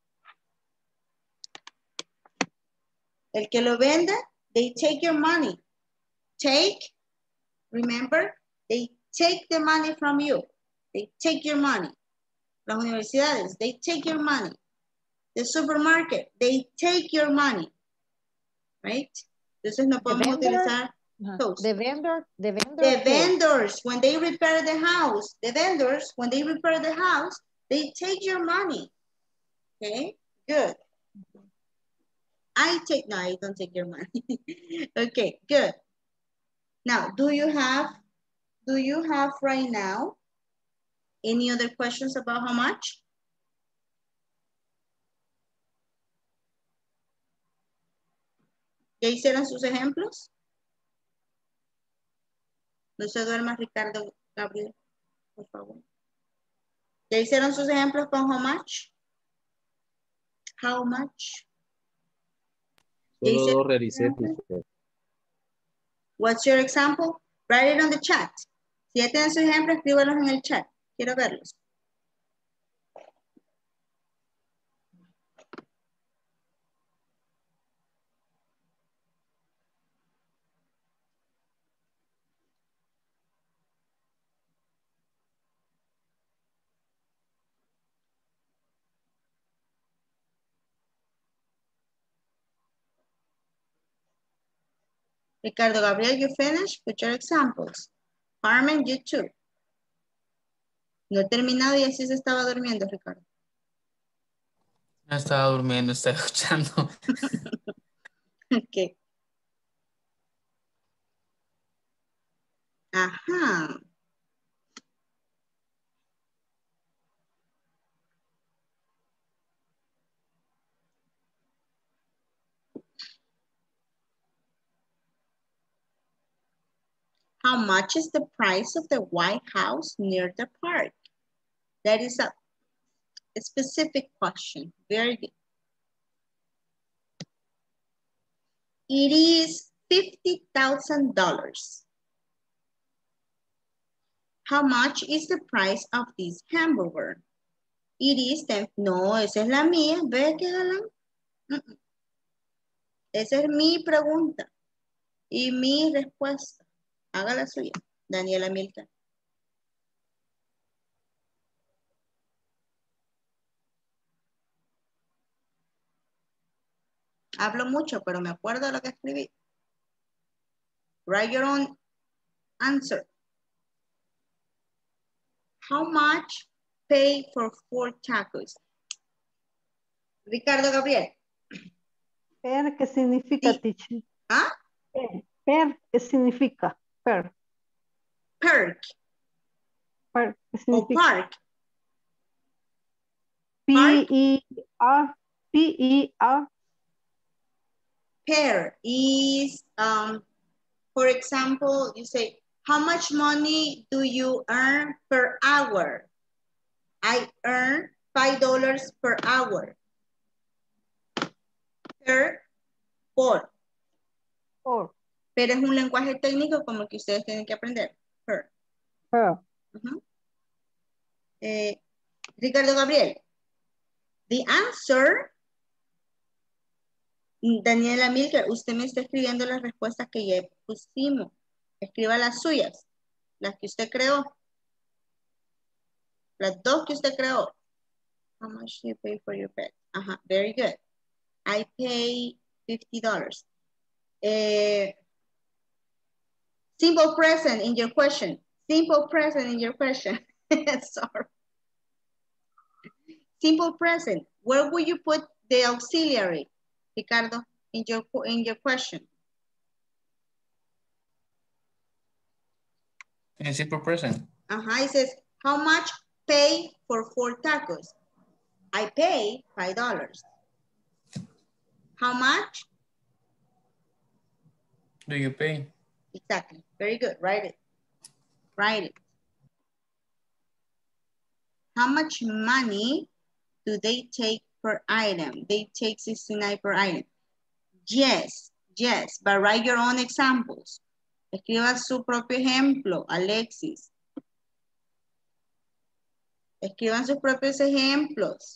El que lo vende, they take your money. Take, remember, they take the money from you. They take your money. Las universidades, they take your money. The supermarket, they take your money. Right? Entonces no podemos utilizar those. The vendors, when they repair the house, the vendors, when they repair the house, they take your money. Okay, good. I don't take your money. Okay, good. Now, do you have right now any other questions about how much? ¿Ya hicieron sus ejemplos? No se duerma Ricardo Gabriel, por favor. ¿Ya hicieron sus ejemplos con how much? How much? Solo dos realicé. Teacher. What's your example? Write it on the chat. Si ya tienen sus ejemplos, escríbanlos en el chat. Quiero verlos. Ricardo Gabriel, you finished with your examples. Carmen, you too. No he terminado y así se estaba durmiendo, Ricardo. No estaba durmiendo, estaba escuchando. Ok. Ajá. How much is the price of the White House near the park? That is a specific question. Very good. It is $50,000. How much is the price of this hamburger? It is 10. No, esa es la mía. ¿Ve qué galán? Esa es mi pregunta y mi respuesta. Haga la suya, Daniela Milton. Hablo mucho, pero me acuerdo de lo que escribí. Write your own answer. How much pay for 4 tacos? Ricardo Gabriel. Per, ¿qué significa, teacher? ¿Ah? Per, ¿qué significa? Per. Perk. Per, ¿qué O significa? park. P-E-R. P-E-R. Per is, for example, you say, how much money do you earn per hour? I earn $5 per hour. Per, por. Por. Pero es un lenguaje técnico como el que ustedes tienen que aprender. Per. Per. Ricardo Gabriel. The answer, Daniela Milker, usted me está escribiendo las respuestas que ya pusimos. Escriba las suyas, las que usted creó. Las dos que usted creó. How much do you pay for your pet? Ajá, very good. I pay $50. Simple present in your question. Simple present in your question. Sorry. Simple present. Where would you put the auxiliary, Ricardo, in your question? In simple present. It says, how much pay for 4 tacos? I pay $5. How much? Do you pay? Exactly. Very good. Write it. Write it. How much money do they take per item? They take 69 per item. Yes, yes, but write your own examples. Escriba su propio ejemplo, Alexis. Escriban sus propios ejemplos.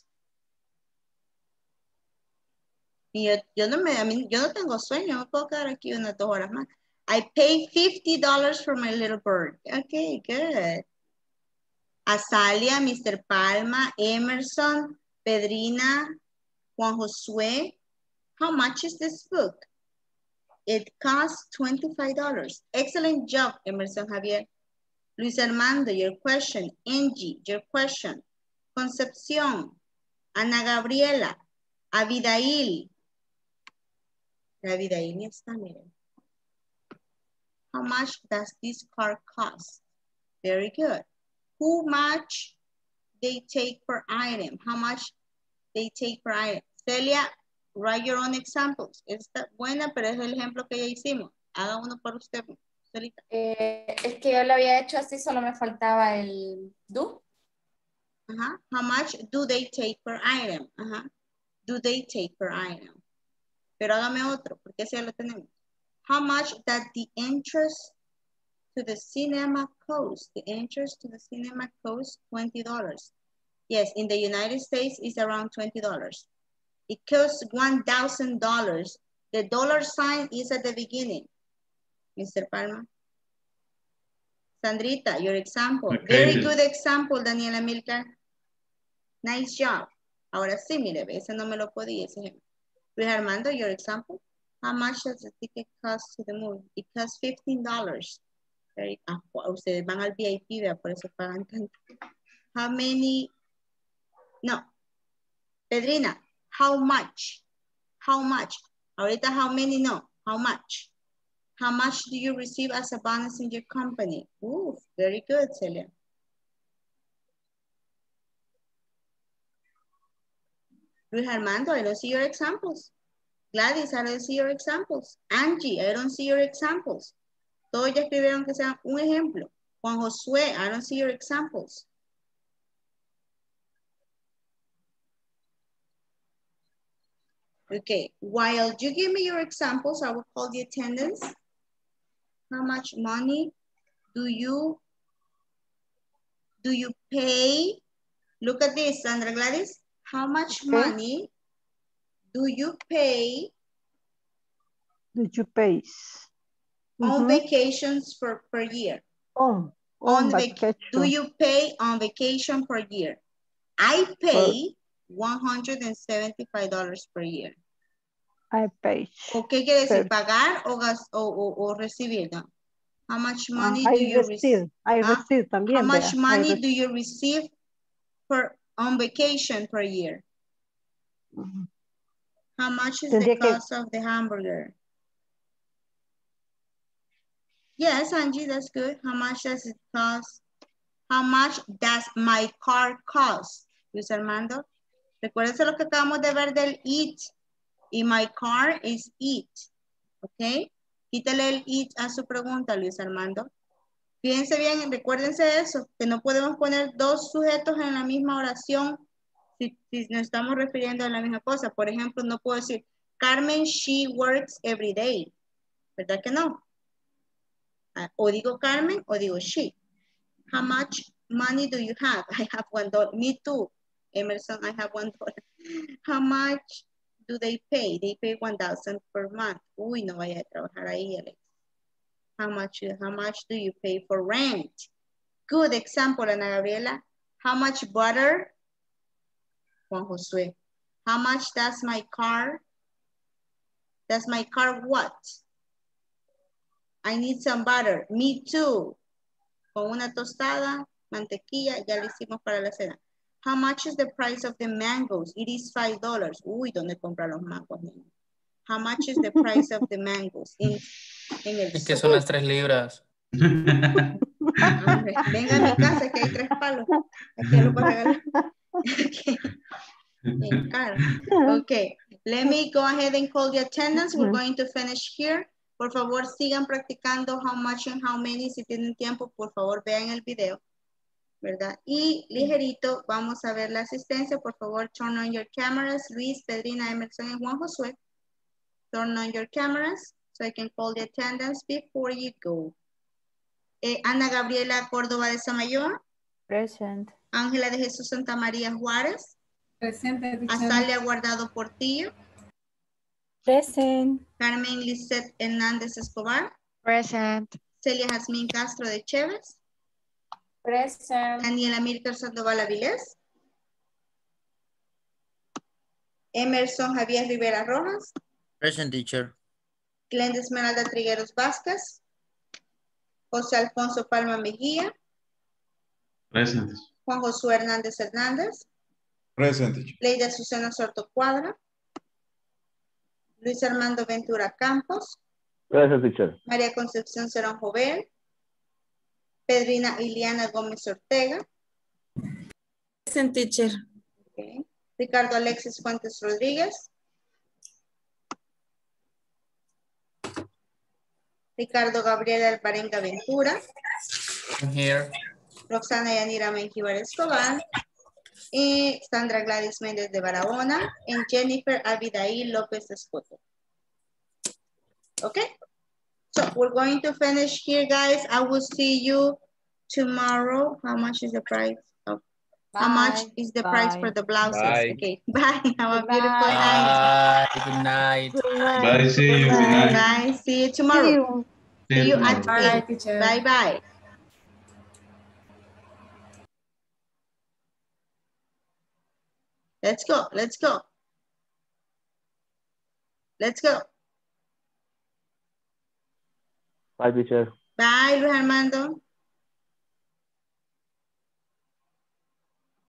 Y yo no tengo sueño, me puedo quedar aquí unas 2 horas más. I pay $50 for my little bird. Okay, good. Azalia, Mr. Palma, Emerson, Pedrina, Juan Josué. How much is this book? It costs $25. Excellent job, Emerson Javier. Luis Armando, your question. Angie, your question. Concepción, Ana Gabriela, Abidail. Abidail ni está, miren. How much does this car cost? Very good. How much they take per item? How much they take per item? Celia write your own examples. Está buena, pero es el ejemplo que ya hicimos. Haga uno por usted solita. Es que yo lo había hecho así, solo me faltaba el do. Ajá. How much do they take per item? Ajá. Do they take per item? Pero hágame otro, porque ese ya lo tenemos. How much does the entrance to the cinema cost? The entrance to the cinema costs $20. Yes, in the United States, it's around $20. It costs $1,000. The dollar sign is at the beginning. Mr. Palma. Sandrita, your example. Okay. Very good example, Daniela Milcar. Nice job. Ahora sí, mire, ese no me lo podía ese ejemplo. Luis Armando, your example. How much does the ticket cost to the movie? It costs $15. Ustedes van al VIP, vea, por eso pagan tanto. How many? No. Pedrina, how much? How much? Ahorita how many, no. How much? How much do you receive as a bonus in your company? Ooh, very good, Celia. Luis Armando, I don't see your examples. Gladys, I don't see your examples. Angie, I don't see your examples. Todos ya escribieron que sean un ejemplo. Juan Josué, I don't see your examples. Okay, while you give me your examples, I will call the attendance. How much money do you pay? Look at this, Sandra Gladys. How much money do you pay? Do you pay? On vacations per year? On vacation. Do you pay on vacation per year? I pay $175 per year. I pay. ¿O qué quiere decir? ¿Pagar o recibir? No. How much money do you receive? I receive también. How much money do you receive on vacation per year? How much is the cost of the hamburger? Yes, Angie, that's good. How much does it cost? How much does my car cost? Luis Armando. Recuérdense lo que acabamos de ver del eat. Y my car is eat. ¿Ok? Quítale el eat a su pregunta, Luis Armando. Fíjense bien, recuérdense eso, que no podemos poner dos sujetos en la misma oración si nos estamos refiriendo a la misma cosa. Por ejemplo, no puedo decir, Carmen, she works every day. ¿Verdad que no? O digo Carmen o digo she. How much money do you have? I have $1. Me too. Emerson, I have $1. How much do they pay? They pay $1,000 per month. Uy, no vaya a trabajar ahí, Alex. How much do you pay for rent? Good example, Ana Gabriela. How much butter? Juan Josué. How much does my car? Does my car what? I need some butter. Me too. Con una tostada, mantequilla, ya lo hicimos para la cena. How much is the price of the mangoes? It is $5. Uy, ¿dónde comprar los mangos, niño? How much is the price of the mangoes? En el Es que son las 3 libras. Hombre, venga a mi casa que hay 3 palos. Aquí lo puedo regalar. Okay, let me go ahead and call the attendance. We're going to finish here. Por favor, sigan practicando how much and how many. Si tienen tiempo, por favor, vean el video, ¿verdad? Y ligerito, vamos a ver la asistencia. Por favor, turn on your cameras. Luis, Pedrina, Emerson, y Juan Josué. Turn on your cameras so I can call the attendance before you go. Ana Gabriela Córdoba de Samayoa. Present. Ángela de Jesús Santa María Juárez. Presente. Azalia Guardado Portillo. Present. Carmen Lisette Hernández Escobar. Present. Celia Jazmín Castro de Chévez. Present. Daniela Mirka Sandoval Avilés. Emerson Javier Rivera Rojas. Present, teacher. Glenda Esmeralda Trigueros Vázquez. José Alfonso Palma Mejía. Present. Juan Josué Hernández Hernández. Present. Leida Susana Sorto Cuadra. Luis Armando Ventura Campos. Present, teacher. María Concepción Cerón Jovel. Pedrina Iliana Gómez Ortega. Present, teacher. Okay. Ricardo Alexis Fuentes Rodríguez. Ricardo Gabriel Alparenga Ventura. I'm here. Roxana Yanira Menjivar Escobar. Y Sandra Gladys Méndez de Barahona. And Jennifer Abidaí López Escoto. Okay? So we're going to finish here, guys. I will see you tomorrow. How much is the price? How much is the price for the blouses? Bye. Okay, bye. Have a beautiful Bye. night. Good night. Bye, see you. Good night. Bye. See you tomorrow. See you at tomorrow. 8. Bye, bye. Let's go. Let's go. Let's go. Bye, teacher. Bye, Luis Armando.